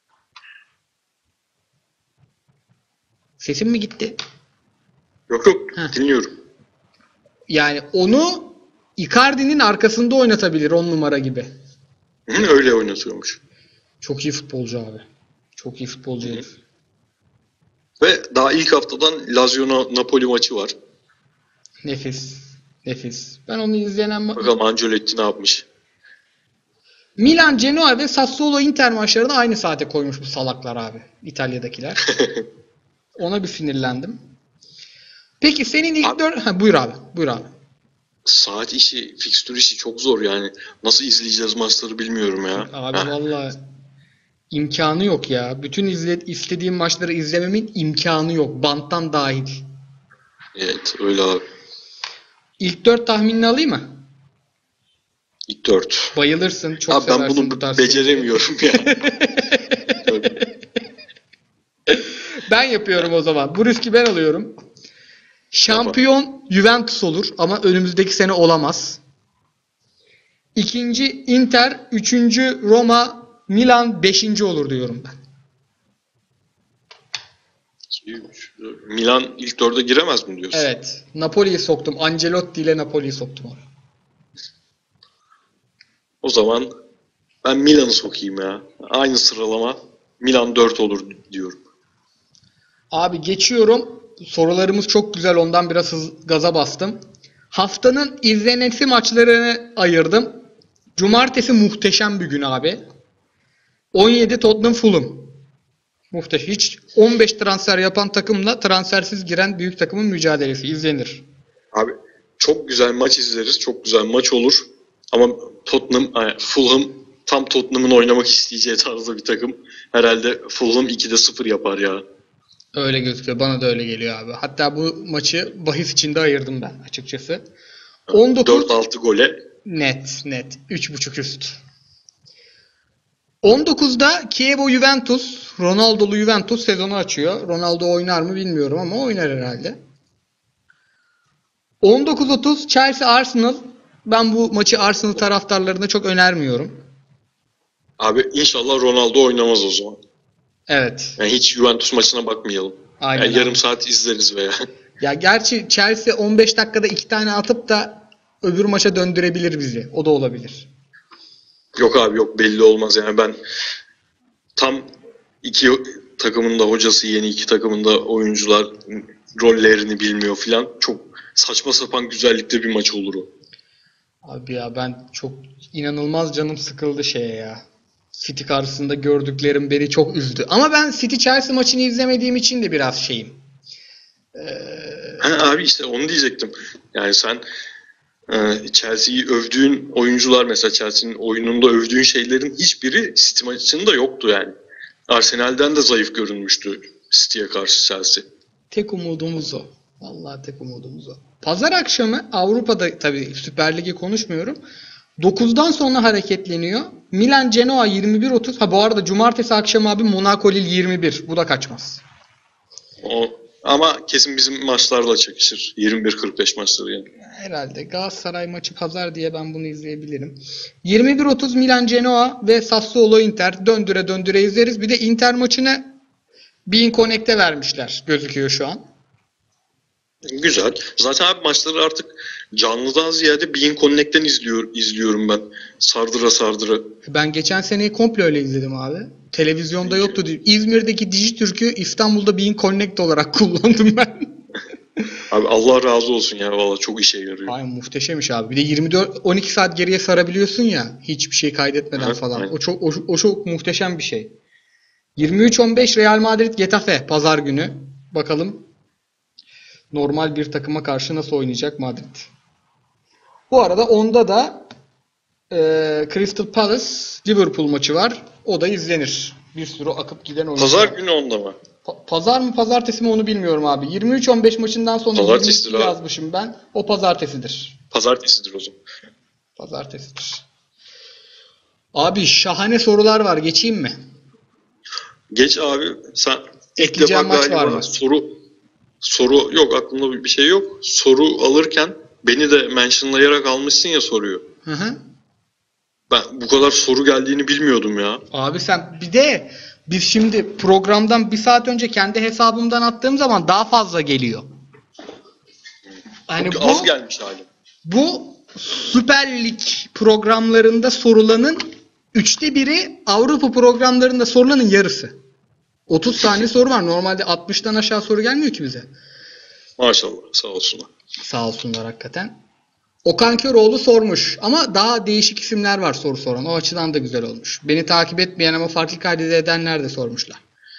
Sesim mi gitti? Yok yok Heh. dinliyorum. Yani onu Icardi'nin arkasında oynatabilir on numara gibi. Hı, öyle oynatıyormuş. Çok iyi futbolcu abi. Çok iyi futbolcu herif. Ve daha ilk haftadan Lazio Napoli maçı var. Nefis. Nefis. Ben onu izlenen ma- Bakalım Ancelotti ne yapmış. Milan, Genoa ve Sassuolo Inter maçlarını aynı saate koymuş bu salaklar abi. İtalya'dakiler. Ona bir sinirlendim. Peki senin ilk Abi- dört... Ha, buyur abi. Buyur abi. Saat işi, fikstür işi çok zor yani. Nasıl izleyeceğiz maçları bilmiyorum ya. Abi Heh. vallahi imkanı yok ya. Bütün izle, istediğim maçları izlememin imkanı yok. Banttan dahil. Evet öyle abi. İlk dört tahminini alayım mı? İlk dört. Bayılırsın. Çok Abi ben seversin bunu bu tarz beceremiyorum ya. şeyleri. Ben yapıyorum o zaman. Bu riski ben alıyorum. Şampiyon Juventus olur ama önümüzdeki sene olamaz. İkinci Inter, üçüncü Roma, Milan beşinci olur diyorum ben. Milan ilk dörde giremez mi diyorsun? Evet. Napoli'yi soktum. Ancelotti ile Napoli'yi soktum oraya. O zaman ben Milan'ı sokayım ya. Aynı sıralama. Milan dört olur diyorum. Abi geçiyorum. Sorularımız çok güzel. Ondan biraz hız, gaza bastım. Haftanın izlenesi maçlarını ayırdım. Cumartesi muhteşem bir gün abi. on yedi Tottenham Fulham. Muhteşem. Hiç on beş transfer yapan takımla transfersiz giren büyük takımın mücadelesi izlenir. Abi çok güzel maç izleriz. Çok güzel maç olur. Ama Tottenham, yani Fulham tam Tottenham'ın oynamak isteyeceği tarzda bir takım. Herhalde Fulham ikide sıfır yapar ya. Öyle gözüküyor. Bana da öyle geliyor abi. Hatta bu maçı bahis içinde ayırdım ben açıkçası. on dokuz dört altı gole. net net. üç buçuk üst. on dokuzda Chievo Juventus, Ronaldo'lu Juventus sezonu açıyor. Ronaldo oynar mı bilmiyorum ama oynar herhalde. on dokuz otuz Chelsea Arsenal. Ben bu maçı Arsenal taraftarlarına çok önermiyorum. Abi inşallah Ronaldo oynamaz o zaman. Evet. Yani hiç Juventus maçına bakmayalım. Aynen. Yani yarım abi. saat izleriz veya. Ya gerçi Chelsea on beş dakikada iki tane atıp da öbür maça döndürebilir bizi. O da olabilir. Yok abi yok belli olmaz yani ben tam iki takımın da hocası yeni iki takımın da oyuncular rollerini bilmiyor filan. Çok saçma sapan güzellikte bir maç olur o. Abi ya ben çok inanılmaz canım sıkıldı şeye ya. City karşısında gördüklerim beni çok üzdü. Ama ben City Chelsea maçını izlemediğim için de biraz şeyim. Ha, abi işte onu diyecektim. Yani sen e, Chelsea'yi övdüğün oyuncular, mesela Chelsea'nin oyununda övdüğün şeylerin hiçbiri City maçında yoktu yani. Arsenal'den de zayıf görünmüştü City'ye karşı Chelsea. Tek umudumuz o. Vallahi tek umudumuz o. Pazar akşamı Avrupa'da, tabii Süper Lig'i konuşmuyorum, dokuzdan sonra hareketleniyor. Milan Genoa yirmi bir otuz. Ha bu arada cumartesi akşamı abi Monaco Lille yirmi bir. Bu da kaçmaz. O, ama kesin bizim maçlarla çekişir. yirmi bir kırk beş maçları yani. Herhalde Galatasaray maçı pazar diye ben bunu izleyebilirim. yirmi bir otuz Milan Genoa ve Sassuolo Inter. Döndüre döndüre izleriz. Bir de Inter maçını Bein Connect'e vermişler gözüküyor şu an. Güzel. Zaten abi maçları artık canlıdan ziyade Bein Connect'ten izliyor, izliyorum ben. Sardıra sardıra. Ben geçen seneyi komple öyle izledim abi. Televizyonda yoktu. İzmir'deki Dijitürk'ü İstanbul'da Bein Connect olarak kullandım ben. Abi Allah razı olsun ya, valla çok işe yarıyor. Ay muhteşem iş abi. Bir de yirmi dört on iki saat geriye sarabiliyorsun ya, hiçbir şey kaydetmeden Hı, falan. aynen. O çok o, o çok muhteşem bir şey. yirmi üç on beş Real Madrid Getafe pazar günü. Bakalım normal bir takıma karşı nasıl oynayacak Madrid. Bu arada onda da e, Crystal Palace Liverpool maçı var. O da izlenir. Bir sürü akıp giden oyuncu Pazar var. günü onda mı? Pa- Pazar mı pazartesi mi onu bilmiyorum abi. yirmi üç on beş maçından sonra Pazartesidir yirmi iki abi. yazmışım ben. O pazartesidir. Pazartesidir o zaman. Pazartesidir. Abi şahane sorular var. Geçeyim mi? Geç abi. Sen ilk Ekleyeceğim defa maç galiba var mı? soru soru yok, aklımda bir şey yok. Soru alırken beni de mentionlayarak almışsın ya soruyu. Hı hı. Ben bu kadar soru geldiğini bilmiyordum ya. Abi sen bir de biz şimdi programdan bir saat önce kendi hesabımdan attığım zaman daha fazla geliyor. Hani Çok bu, az gelmiş hali. bu Süper Lig programlarında sorulanın üçte biri, Avrupa programlarında sorulanın yarısı. otuz tane soru var. Normalde altmıştan aşağı soru gelmiyor ki bize. Maşallah, sağ olsunlar. Sağ olsunlar hakikaten. Okan Köroğlu sormuş ama daha değişik isimler var soru soran. O açıdan da güzel olmuş. Beni takip etmeyen ama farklı kaydede edenler de sormuşlar.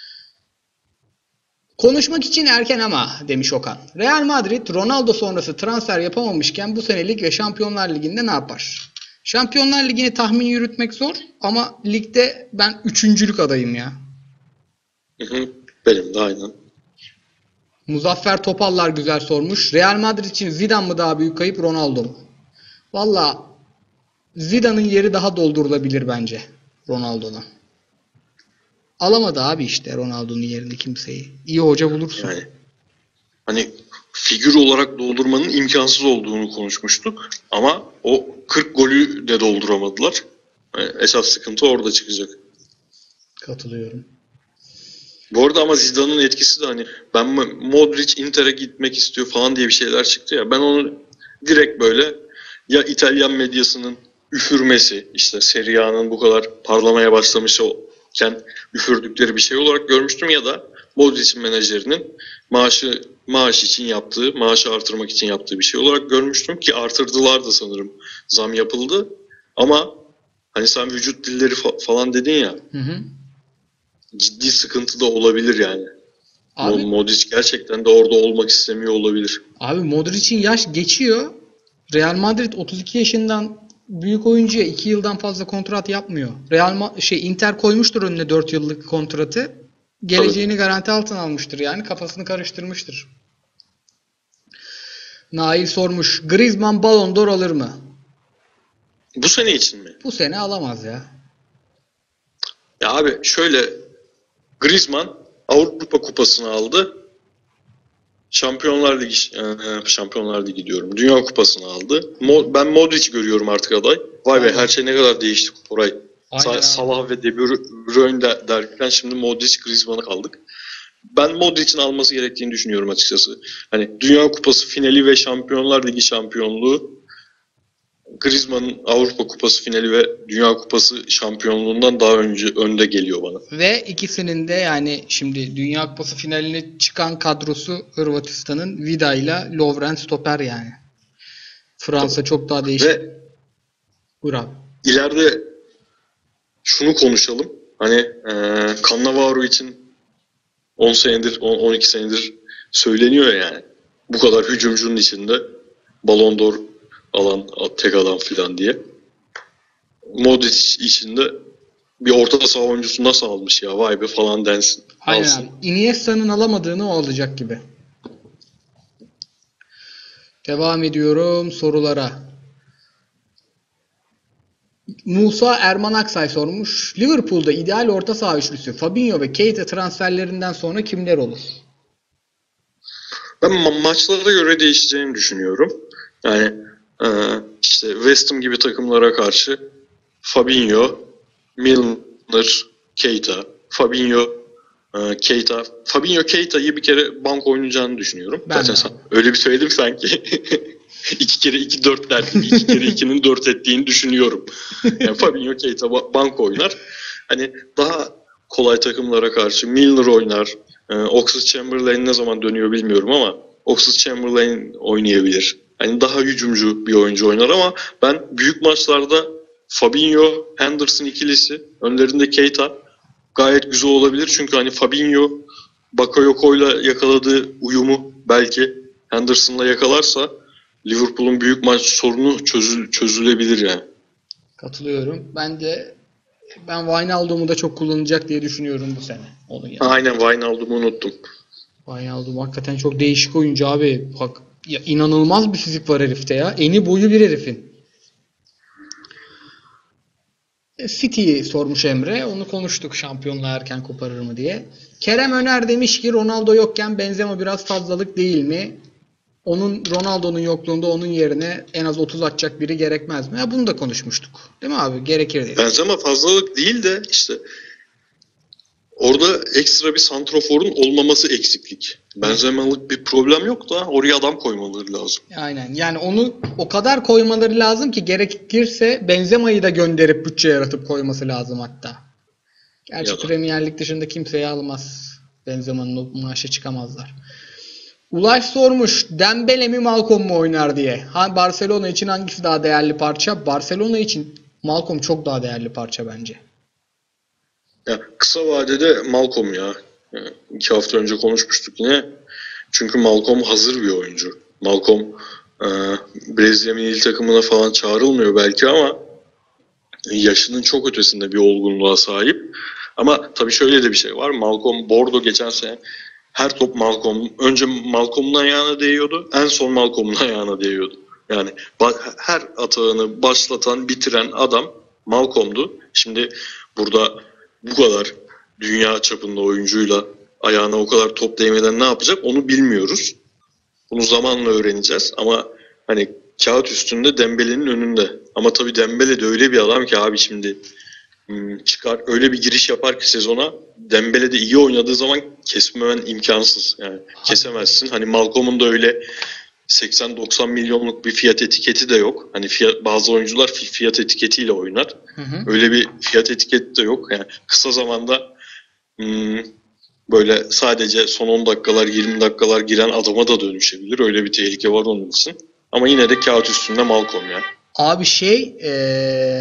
Konuşmak için erken ama demiş Okan. Real Madrid Ronaldo sonrası transfer yapamamışken bu sene lig ve Şampiyonlar Ligi'nde ne yapar? Şampiyonlar Ligi'ni tahmin yürütmek zor ama ligde ben üçüncülük adayım ya. Hı hı. Benim de aynen. Muzaffer Topallar güzel sormuş. Real Madrid için Zidane mı daha büyük kayıp, Ronaldo mu? Valla Zidane'ın yeri daha doldurulabilir bence Ronaldo'dan. Alamadı abi işte Ronaldo'nun yerini kimseyi. İyi hoca bulursun. Yani hani figür olarak doldurmanın imkansız olduğunu konuşmuştuk. Ama o kırk golü de dolduramadılar. Yani esas sıkıntı orada çıkacak. Katılıyorum. Bu arada ama Zidane'ın etkisi de hani ben Modric Inter'e gitmek istiyor falan diye bir şeyler çıktı ya. Ben onu direkt böyle ya İtalyan medyasının üfürmesi, işte Serie A'nın bu kadar parlamaya başlamışken üfürdükleri bir şey olarak görmüştüm, ya da Modric'in menajerinin maaşı maaş için yaptığı, maaşı artırmak için yaptığı bir şey olarak görmüştüm ki artırdılar da sanırım. Zam yapıldı ama hani sen vücut dilleri fa- falan dedin ya. Hı hı. Ciddi sıkıntı da olabilir yani. Abi, Modric gerçekten de orada olmak istemiyor olabilir. abi Modric'in yaş geçiyor. Real Madrid otuz iki yaşından büyük oyuncuya iki yıldan fazla kontrat yapmıyor. Real Ma- şey Inter koymuştur önüne dört yıllık kontratı. Geleceğini garanti altına almıştır yani. Kafasını karıştırmıştır. Nail sormuş. Griezmann Ballon d'Or alır mı? Bu sene için mi? Bu sene alamaz ya. Ya abi şöyle, Griezmann Avrupa Kupası'nı aldı. Şampiyonlar Ligi e, Şampiyonlar Ligi diyorum. Dünya Kupası'nı aldı. Mo- ben Modric'i görüyorum artık aday. Vay be, Aynen. her şey ne kadar değişti Koray. Aynen. Sa- Salah ve De Bruyne de derken şimdi Modric, Griezmann'a kaldık. Ben Modric'in alması gerektiğini düşünüyorum açıkçası. Hani Dünya Kupası finali ve Şampiyonlar Ligi şampiyonluğu Griezmann'ın Avrupa Kupası finali ve Dünya Kupası şampiyonluğundan daha önce önde geliyor bana. Ve ikisinin de yani şimdi Dünya Kupası finaline çıkan kadrosu Hırvatistan'ın Vida ile Lovren stoper yani. Fransa çok daha değişik. Ve Buyur abi. ileride şunu konuşalım. Hani e, Cannavaro için on senedir, on iki senedir söyleniyor yani. Bu kadar hücumcunun içinde Ballon d'Or alan tek adam filan diye. Modric içinde bir orta saha oyuncusu nasıl almış ya, vay be falan densin. Aynen Alsın. abi. Iniesta'nın alamadığını o alacak gibi. Devam ediyorum sorulara. Musa Erman Aksay sormuş. Liverpool'da ideal orta saha üçlüsü Fabinho ve Keita transferlerinden sonra kimler olur? Ben ma- maçlara göre değişeceğini düşünüyorum. Yani e, işte West Ham gibi takımlara karşı Fabinho, Milner, Keita, Fabinho, e, Keita. Fabinho Keita'yı bir kere bank oynayacağını düşünüyorum. Ben Zaten de. sen öyle bir söyledim sanki. iki kere iki dört derdim. İki kere ikinin dört ettiğini düşünüyorum. Yani Fabinho Keita ba- bank oynar. Hani daha kolay takımlara karşı Milner oynar. Ee, Oxlade-Chamberlain ne zaman dönüyor bilmiyorum ama Oxlade-Chamberlain oynayabilir. Hani daha hücumcu bir oyuncu oynar ama ben büyük maçlarda Fabinho, Henderson ikilisi, önlerinde Keita gayet güzel olabilir. Çünkü hani Fabinho Bakayoko'yla yakaladığı uyumu belki Henderson'la yakalarsa Liverpool'un büyük maç sorunu çözül, çözülebilir yani. Katılıyorum. Ben de ben Wijnaldum'u da çok kullanacak diye düşünüyorum bu sene. Onun yanında. Aynen, Wijnaldum'u unuttum. Wijnaldum hakikaten çok değişik oyuncu abi. Bak ya inanılmaz bir fizik var herifte ya. Eni boyu bir herifin. E, City'yi sormuş Emre. Onu konuştuk, şampiyonluğu erken koparır mı diye. Kerem Öner demiş ki Ronaldo yokken Benzema biraz fazlalık değil mi? Onun Ronaldo'nun yokluğunda onun yerine en az otuz atacak biri gerekmez mi? Ya bunu da konuşmuştuk. Değil mi abi? Gerekir diye. Benzema fazlalık değil de işte orada ekstra bir santroforun olmaması eksiklik. Benzema'lık bir problem yok da oraya adam koymaları lazım. Aynen. Yani onu o kadar koymaları lazım ki gerekirse Benzema'yı da gönderip bütçe yaratıp koyması lazım hatta. Gerçi Ya da. Premier Lig dışında kimseyi almaz. Benzema'nın o maaşa çıkamazlar. Ulaş sormuş. Dembele mi Malcolm mu oynar diye. Ha, Barcelona için hangisi daha değerli parça? Barcelona için Malcolm çok daha değerli parça bence. Ya kısa vadede Malcolm ya. Yani iki hafta önce konuşmuştuk yine. Çünkü Malcolm hazır bir oyuncu. Malcolm e, Brezilya milli takımına falan çağrılmıyor belki ama yaşının çok ötesinde bir olgunluğa sahip. Ama tabii şöyle de bir şey var. Malcolm Bordeaux geçen sene her top Malcolm, önce Malcolm'un ayağına değiyordu, en son Malcolm'un ayağına değiyordu. Yani her atağını başlatan, bitiren adam Malcolm'du. Şimdi burada bu kadar dünya çapında oyuncuyla ayağına o kadar top değmeden ne yapacak onu bilmiyoruz. Bunu zamanla öğreneceğiz ama hani kağıt üstünde Dembele'nin önünde. Ama tabii Dembele de öyle bir adam ki abi şimdi çıkar öyle bir giriş yapar ki sezona, Dembele de iyi oynadığı zaman kesmemen imkansız. Yani kesemezsin. Hani Malcolm'un da öyle seksen doksan milyonluk bir fiyat etiketi de yok. Hani fiyat, bazı oyuncular fiyat etiketiyle oynar. Hı hı. Öyle bir fiyat etiketi de yok. Yani kısa zamanda hmm, böyle sadece son on dakikalar yirmi dakikalar giren adama da dönüşebilir. Öyle bir tehlike var onun için. Ama yine de kağıt üstünde Malcolm ya. Abi şey ee,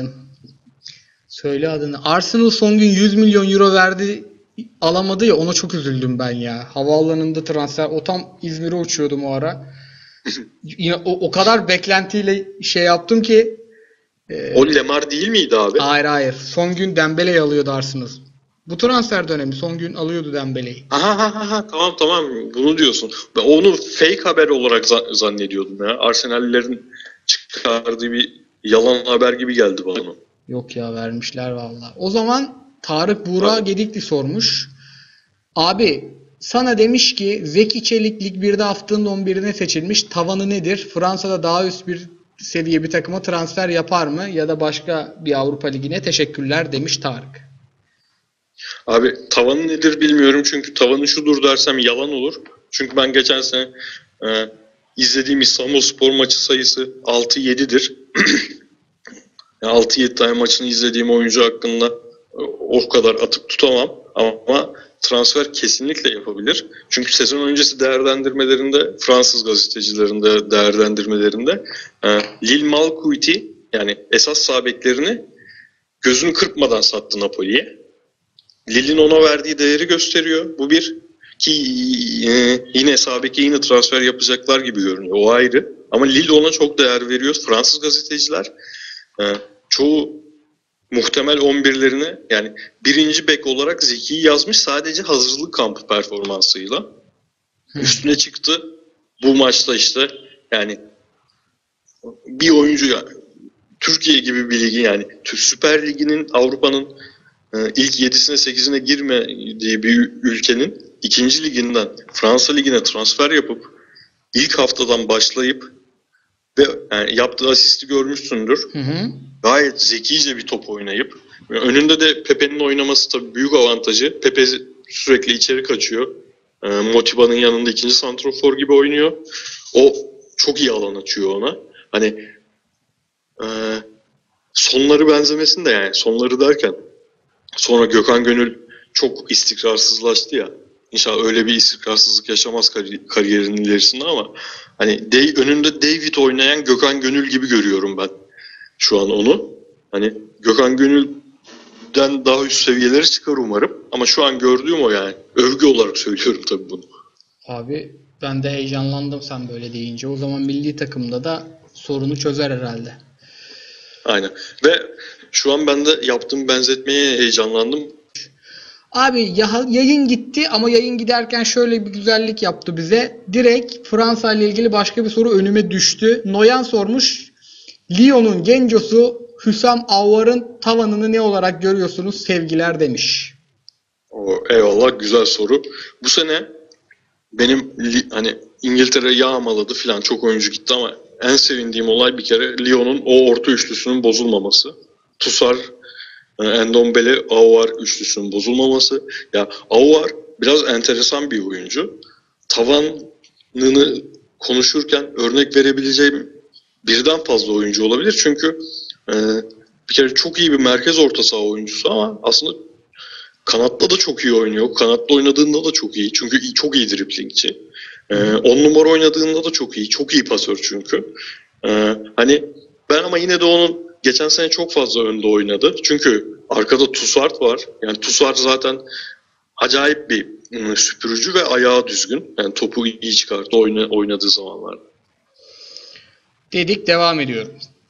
söyle adını. Arsenal son gün yüz milyon euro verdi, alamadı ya, ona çok üzüldüm ben ya. Havaalanında transfer. O tam İzmir'e uçuyordum o ara. Yine o, o kadar beklentiyle şey yaptım ki. E, o Lemar değil miydi abi? Hayır hayır. Son gün Dembele'yi alıyordu Arsenal. Bu transfer dönemi son gün alıyordu Dembele'yi. Aha ha ha tamam tamam bunu diyorsun. Ben onu fake haber olarak zannediyordum ya. Arsenal'lerin çıkardığı bir yalan haber gibi geldi bana. Yok ya, vermişler vallahi. O zaman Tarık Buğra Gedikli sormuş. Abi sana demiş ki Zeki Çelik Lig birde haftanın on birine seçilmiş. Tavanı nedir? Fransa'da daha üst bir seviye bir takıma transfer yapar mı? Ya da başka bir Avrupa Ligi'ne? Teşekkürler demiş Tarık. Abi tavanı nedir bilmiyorum çünkü tavanı şudur dersem yalan olur. Çünkü ben geçen sene e, izlediğim İstanbulspor maçı sayısı altı yedidir. Yani altı yedi tane maçını izlediğim oyuncu hakkında o kadar atıp tutamam ama transfer kesinlikle yapabilir. Çünkü sezon öncesi değerlendirmelerinde, Fransız gazetecilerinde değerlendirmelerinde e, Lille Malkuit'i, yani esas sağ beklerini gözünü kırpmadan sattı Napoli'ye. Lille'in ona verdiği değeri gösteriyor. Bu bir. Ki e, yine sağ beke yine transfer yapacaklar gibi görünüyor. O ayrı. Ama Lille ona çok değer veriyor. Fransız gazeteciler e, çoğu muhtemel on birlerine yani birinci bek olarak Zeki'yi yazmış sadece hazırlık kampı performansıyla. Üstüne çıktı. Bu maçta işte yani bir oyuncu yani, Türkiye gibi bir ligi yani Süper Ligi'nin Avrupa'nın e, ilk yedisine sekizine girmediği bir ülkenin ikinci liginden Fransa Ligi'ne transfer yapıp ilk haftadan başlayıp ve yani yaptığı asisti görmüşsündür. Hı hı. Gayet zekice bir top oynayıp önünde de Pepe'nin oynaması tabii büyük avantajı. Pepe sürekli içeri kaçıyor. E, Motiba'nın yanında ikinci santrofor gibi oynuyor. O çok iyi alan açıyor ona. Hani e, sonları benzemesin de yani sonları derken sonra Gökhan Gönül çok istikrarsızlaştı ya. İnşallah öyle bir istikrarsızlık yaşamaz kari- kariyerinin ilerisinde ama hani de, önünde David oynayan Gökhan Gönül gibi görüyorum ben şu an onu. Hani Gökhan Gönül'den daha üst seviyelere çıkar umarım. Ama şu an gördüğüm o yani. Övgü olarak söylüyorum tabii bunu. Abi ben de heyecanlandım sen böyle deyince. O zaman milli takımda da sorunu çözer herhalde. Aynen. Ve şu an ben de yaptığım benzetmeye heyecanlandım. Abi yayın gitti ama yayın giderken şöyle bir güzellik yaptı bize. Direkt Fransa ile ilgili başka bir soru önüme düştü. Noyan sormuş. Lyon'un gencosu Hüsam Aouar'ın tavanını ne olarak görüyorsunuz sevgiler demiş. O, eyvallah güzel soru. Bu sene benim hani İngiltere yağmaladı falan çok oyuncu gitti ama en sevindiğim olay bir kere Lyon'un o orta üçlüsünün bozulmaması. Tussar, Ndombele, Aouar üçlüsünün bozulmaması. Ya Aouar biraz enteresan bir oyuncu. Tavanını konuşurken örnek verebileceğim birden fazla oyuncu olabilir. Çünkü e, bir kere çok iyi bir merkez orta saha oyuncusu ama aslında kanatta da çok iyi oynuyor. Kanatta oynadığında da çok iyi. Çünkü çok iyi driplingçi. on numara oynadığında da çok iyi. Çok iyi pasör çünkü. E, hani ben ama yine de onun geçen sene çok fazla önde oynadı. Çünkü arkada Tussard var. Yani Tussard zaten acayip bir ım, süpürücü ve ayağı düzgün. Yani topu iyi çıkarttı oyna, oynadığı zamanlarda. Dedik devam ediyorum.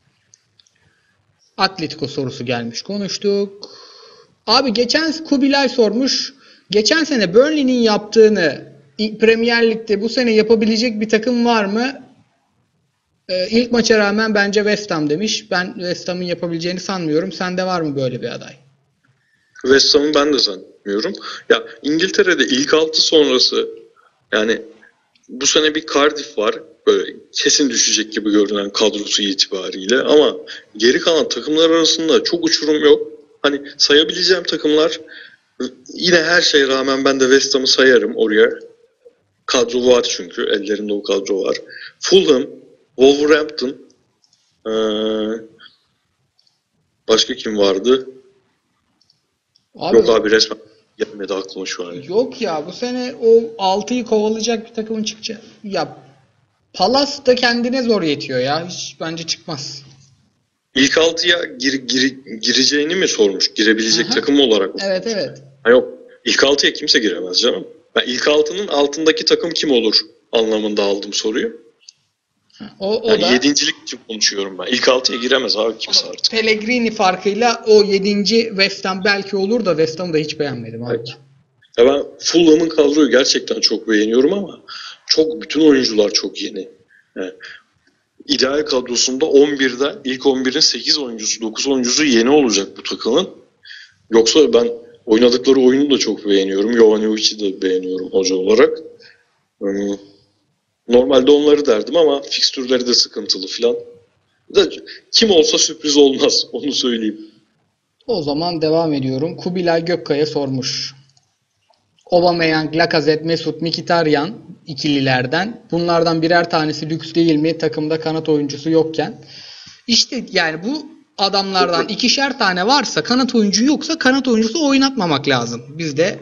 Atletico sorusu gelmiş konuştuk. Abi geçen Kubilay sormuş. Geçen sene Burnley'nin yaptığını Premier Lig'de bu sene yapabilecek bir takım var mı? Ee, ilk maça rağmen bence West Ham demiş. Ben West Ham'ın yapabileceğini sanmıyorum. Sende var mı böyle bir aday? West Ham'ı ben de sanmıyorum. Ya İngiltere'de ilk altı sonrası yani bu sene bir Cardiff var. Böyle kesin düşecek gibi görünen kadrosu itibariyle ama geri kalan takımlar arasında çok uçurum yok. Hani sayabileceğim takımlar yine her şeye rağmen ben de West Ham'ı sayarım oraya. Kadro var çünkü. Ellerinde o kadro var. Fulham, Wolverhampton, ee, başka kim vardı? Abi, yok abi resmen gelmedi aklıma şu an. Yok ya bu sene o altıyı kovalayacak bir takımın çıkacak. Ya Palace da kendine zor yetiyor ya. Hiç bence çıkmaz. İlk altıya gir, gir, gireceğini mi sormuş? Girebilecek Aha. takım olarak mı? Evet evet. Ha yok. İlk altıya kimse giremez canım. Ben ilk altının altındaki takım kim olur anlamında aldım soruyu. O, o yani da yedincilik için konuşuyorum ben. İlk altıya giremez abi kimse artık. Pellegrini farkıyla o yedinci West Ham belki olur da West Ham'ı da hiç beğenmedim abi. Evet. Ya ben Fulham'ın kadroyu gerçekten çok beğeniyorum ama çok bütün oyuncular çok yeni. Yani ideal kadrosunda on birde ilk on birin sekiz oyuncusu, dokuz oyuncusu yeni olacak bu takımın. Yoksa ben oynadıkları oyunu da çok beğeniyorum. Jovanovic'i de beğeniyorum hoca olarak. Hmm. Normalde onları derdim ama fikstürleri de sıkıntılı filan. Kim olsa sürpriz olmaz. Onu söyleyeyim. O zaman devam ediyorum. Kubilay Gökkaya sormuş. Aubameyang, Lacazette, Mesut, Mkhitaryan ikililerden. Bunlardan birer tanesi lüks değil mi? Takımda kanat oyuncusu yokken. İşte yani bu adamlardan ikişer tane varsa kanat oyuncu yoksa kanat oyuncusu oynatmamak lazım. Biz de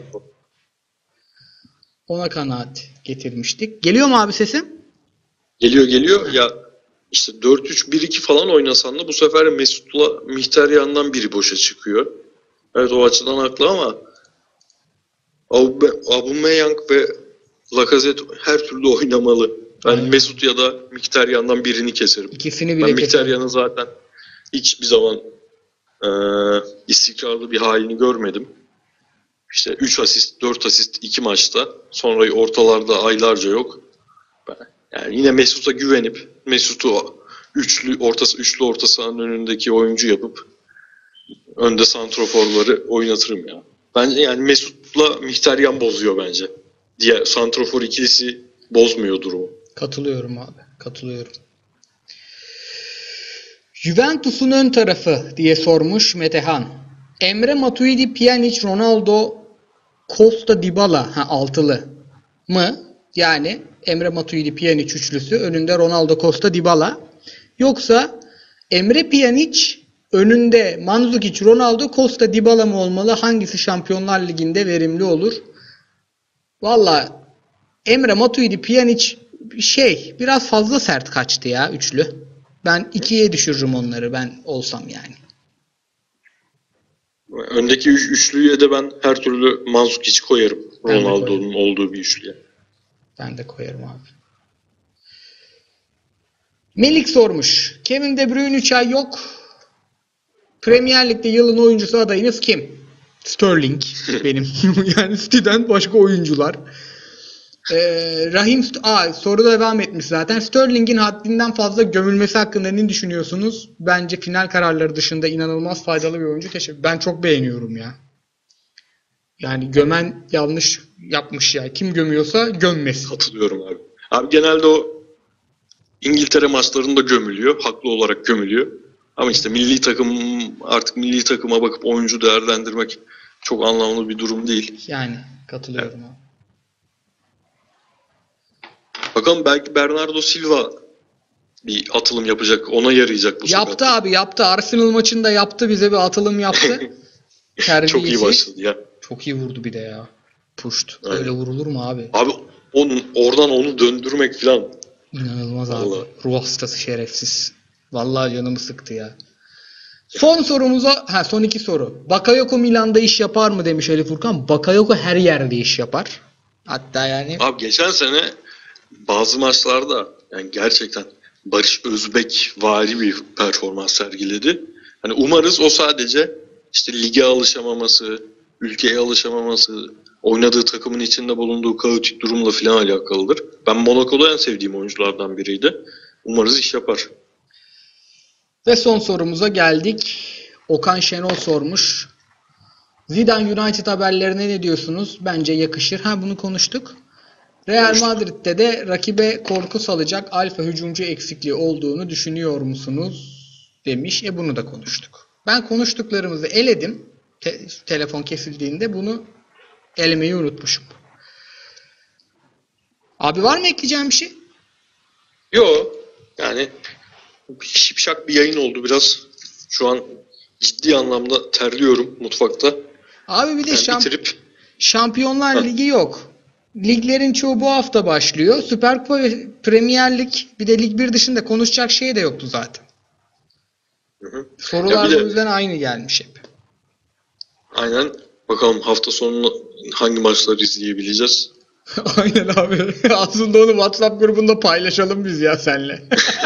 ona kanaat getirmiştik. Geliyor mu abi sesim? Geliyor geliyor. Ya işte dört üç bir iki falan oynasan da bu sefer Mesut'la Mkhitaryan'dan biri boşa çıkıyor. Evet o açıdan haklı ama Aub- Aubameyang ve Lacazette her türlü oynamalı. Ben Aynen. Mesut ya da Mkhitaryan'dan birini keserim. İkisini bile Ben keser. Mkhitaryan'ın zaten hiçbir zaman e, istikrarlı bir halini görmedim. İşte üç asist, dört asist iki maçta. Sonra ortalarda aylarca yok. Ben, yani yine Mesut'a güvenip Mesut'u üçlü ortası üçlü orta sahanın önündeki oyuncu yapıp önde santroforları oynatırım ya. Bence yani Mesut'la Mkhitaryan bozuyor bence. Diğer santrofor ikilisi bozmuyor durumu. Katılıyorum abi. Katılıyorum. Juventus'un ön tarafı diye sormuş Metehan. Emre, Matuidi, Pjanic, Ronaldo, Costa, Dybala ha, altılı mı? Yani Emre, Matuidi, Pjanic üçlüsü. Önünde Ronaldo, Costa, Dybala. Yoksa Emre, Pjanic, önünde Mandzukic, Ronaldo, Costa, Dybala mı olmalı? Hangisi Şampiyonlar Ligi'nde verimli olur? Valla Emre, Matuidi, Pjanic şey biraz fazla sert kaçtı ya üçlü. Ben ikiye düşürürüm onları ben olsam yani. Öndeki üç, üçlüye de ben her türlü Mandzukic koyarım. Ben de Ronaldo'nun olduğu bir üçlüye. Ben de koyarım abi. Melik sormuş. Kevin De Bruyne üç ay yok. Premier Lig'de yılın oyuncusu adayınız kim? Sterling benim. Yani City'den başka oyuncular. Ee, Rahim St- Aa, soru devam etmiş zaten. Sterling'in haddinden fazla gömülmesi hakkında ne düşünüyorsunuz? Bence final kararları dışında inanılmaz faydalı bir oyuncu. Teşekkür. Ben çok beğeniyorum ya. Yani gömen yanlış yapmış ya. Kim gömüyorsa gömmesin. Katılıyorum abi. Abi genelde o İngiltere maçlarında gömülüyor. Haklı olarak gömülüyor. Ama işte milli takım artık milli takıma bakıp oyuncu değerlendirmek çok anlamlı bir durum değil. Yani katılıyorum abi. Bakalım belki Bernardo Silva bir atılım yapacak. Ona yarayacak bu Yaptı sefer. abi yaptı. Arsenal maçında yaptı. Bize bir atılım yaptı. Çok iyi başladı ya. Çok iyi vurdu bir de ya. Puşt. Aynen. Öyle vurulur mu abi? Abi onun oradan onu döndürmek falan. İnanılmaz Vallahi. abi. Ruh hastası şerefsiz. Vallahi canımı sıktı ya. Son sorumuza, ha son iki soru. Bakayoko Milan'da iş yapar mı demiş Ali Furkan. Bakayoko her yerde iş yapar. Hatta yani Abi geçen sene bazı maçlarda yani gerçekten Barış Özbek vari bir performans sergiledi. Hani umarız o sadece işte lige alışamaması, ülkeye alışamaması, oynadığı takımın içinde bulunduğu kaotik durumla falan alakalıdır. Ben Monaco'da en sevdiğim oyunculardan biriydi. Umarız iş yapar. ve son sorumuza geldik. Okan Şenol sormuş. Zidane United haberlerine ne diyorsunuz? Bence yakışır. Ha bunu konuştuk. Real Konuştuk. Madrid'de de rakibe korku salacak alfa hücumcu eksikliği olduğunu düşünüyor musunuz? Demiş. E bunu da konuştuk. Ben konuştuklarımızı eledim. Te- telefon kesildiğinde bunu elemeyi unutmuşum. Abi var mı ekleyeceğim bir şey? Yo yani şipşak bir yayın oldu biraz. Şu an ciddi anlamda terliyorum mutfakta. Abi bir de Yani şamp- bitirip Şampiyonlar Heh. Ligi yok. Liglerin çoğu bu hafta başlıyor. Süper Kupa ve Premier Lig, bir de Lig bir dışında konuşacak şey de yoktu zaten. Hı hı. Sorular Ya bir de- bu yüzden aynı gelmiş hep. aynen bakalım hafta sonu hangi maçları izleyebileceğiz. Aynen abi. Aslında onu WhatsApp grubunda paylaşalım biz ya senle.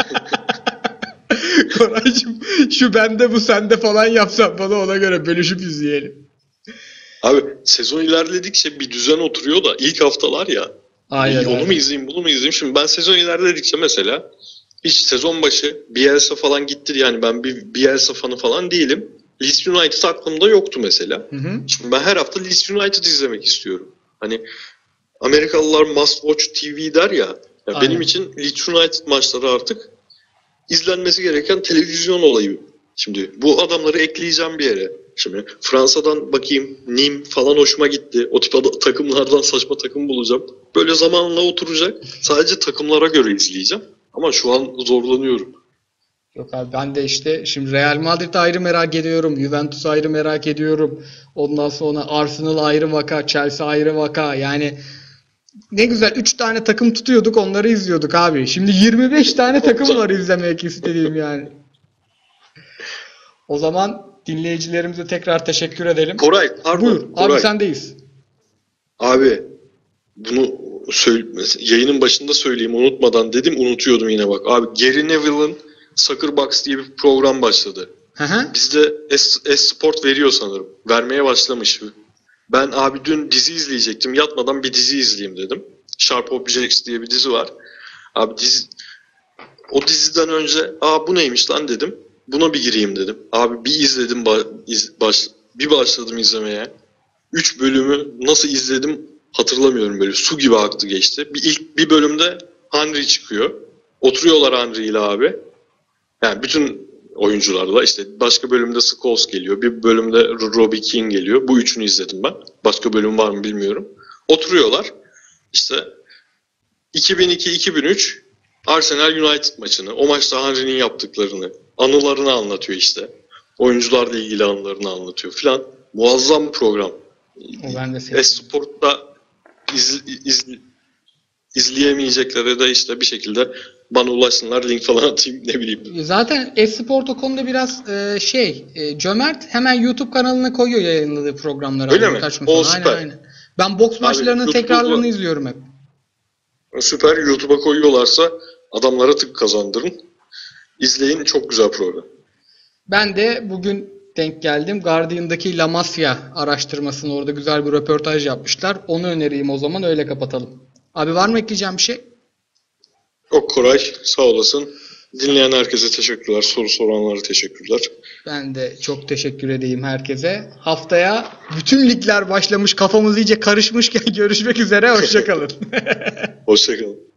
Koraycığım şu bende bu sende falan yapsan bana, ona göre bölüşüp izleyelim. Abi sezon ilerledikçe bir düzen oturuyor da ilk haftalar ya. Aynen onu abi. mu izleyeyim bunu mu izleyeyim? Şimdi ben sezon ilerledikçe mesela hiç sezon başı Bielsa falan gitti, yani ben bir Bielsa fanı falan değilim. Leeds United aklımda yoktu mesela. Hı hı. Şimdi ben her hafta Leeds United izlemek istiyorum. Hani Amerikalılar must watch T V der ya. Ya Aynen. benim için Leeds United maçları artık izlenmesi gereken televizyon olayı. Şimdi bu adamları ekleyeceğim bir yere. Şimdi Fransa'dan bakayım Nîmes falan hoşuma gitti. O tip ada- takımlardan saçma takım bulacağım. Böyle zamanla oturacak. Sadece takımlara göre izleyeceğim. Ama şu an zorlanıyorum. Yok abi ben de işte şimdi Real Madrid ayrı merak ediyorum. Juventus ayrı merak ediyorum. Ondan sonra Arsenal ayrı vaka. Chelsea ayrı vaka. Yani ne güzel üç tane takım tutuyorduk, onları izliyorduk abi. Şimdi yirmi beş tane takım var izlemek istediğim yani. O zaman dinleyicilerimize tekrar teşekkür edelim. Koray, pardon. Buyur. Koray. Abi sendeyiz. Abi bunu söyle, yayının başında söyleyeyim unutmadan dedim, unutuyordum yine bak. Abi Gary Neville'ın Sucker Box diye bir program başladı. Hı hı. Bizde S-Sport veriyor sanırım. Vermeye başlamış. Ben abi dün dizi izleyecektim. Yatmadan bir dizi izleyeyim dedim. Sharp Objects diye bir dizi var. Abi dizi, o diziden önce aa bu neymiş lan dedim. Buna bir gireyim dedim. Abi bir izledim ba- iz- baş, bir başladım izlemeye. Üç bölümü nasıl izledim hatırlamıyorum, böyle su gibi aktı geçti. Bir ilk bir bölümde Henry çıkıyor. Oturuyorlar Henry ile abi. Yani bütün oyuncularla, işte başka bölümde Scholes geliyor. Bir bölümde Robbie Keane geliyor. Bu üçünü izledim ben. Başka bölüm var mı bilmiyorum. Oturuyorlar. İşte iki bin iki iki bin üç Arsenal United maçını, o maçta Henry'nin yaptıklarını, anılarını anlatıyor işte. Oyuncularla ilgili anılarını anlatıyor filan. Muazzam bir program. O ben de sevdim. Esport'ta iz, iz, izleyemeyecekleri de işte bir şekilde bana ulaşsınlar, link falan atayım, ne bileyim. Zaten Esport o konuda biraz e, şey e, cömert, hemen YouTube kanalına koyuyor yayınladığı programları. Öyle abi, mi? birkaç gün O sonra. süper. Aynen, aynen. Ben boks maçlarının YouTube'da- tekrarlarını izliyorum hep. Süper, YouTube'a koyuyorlarsa adamlara tık kazandırın. İzleyin, çok güzel program. Ben de bugün denk geldim. Guardian'daki La Masia araştırmasını, orada güzel bir röportaj yapmışlar. Onu önereyim, o zaman öyle kapatalım. Abi var mı ekleyeceğim bir şey? Çok Koray, sağ olasın. Dinleyen herkese teşekkürler. Soru soranlara teşekkürler. Ben de çok teşekkür edeyim herkese. Haftaya bütün ligler başlamış, kafamız iyice karışmışken görüşmek üzere. Hoşça kalın. Hoşçakalın.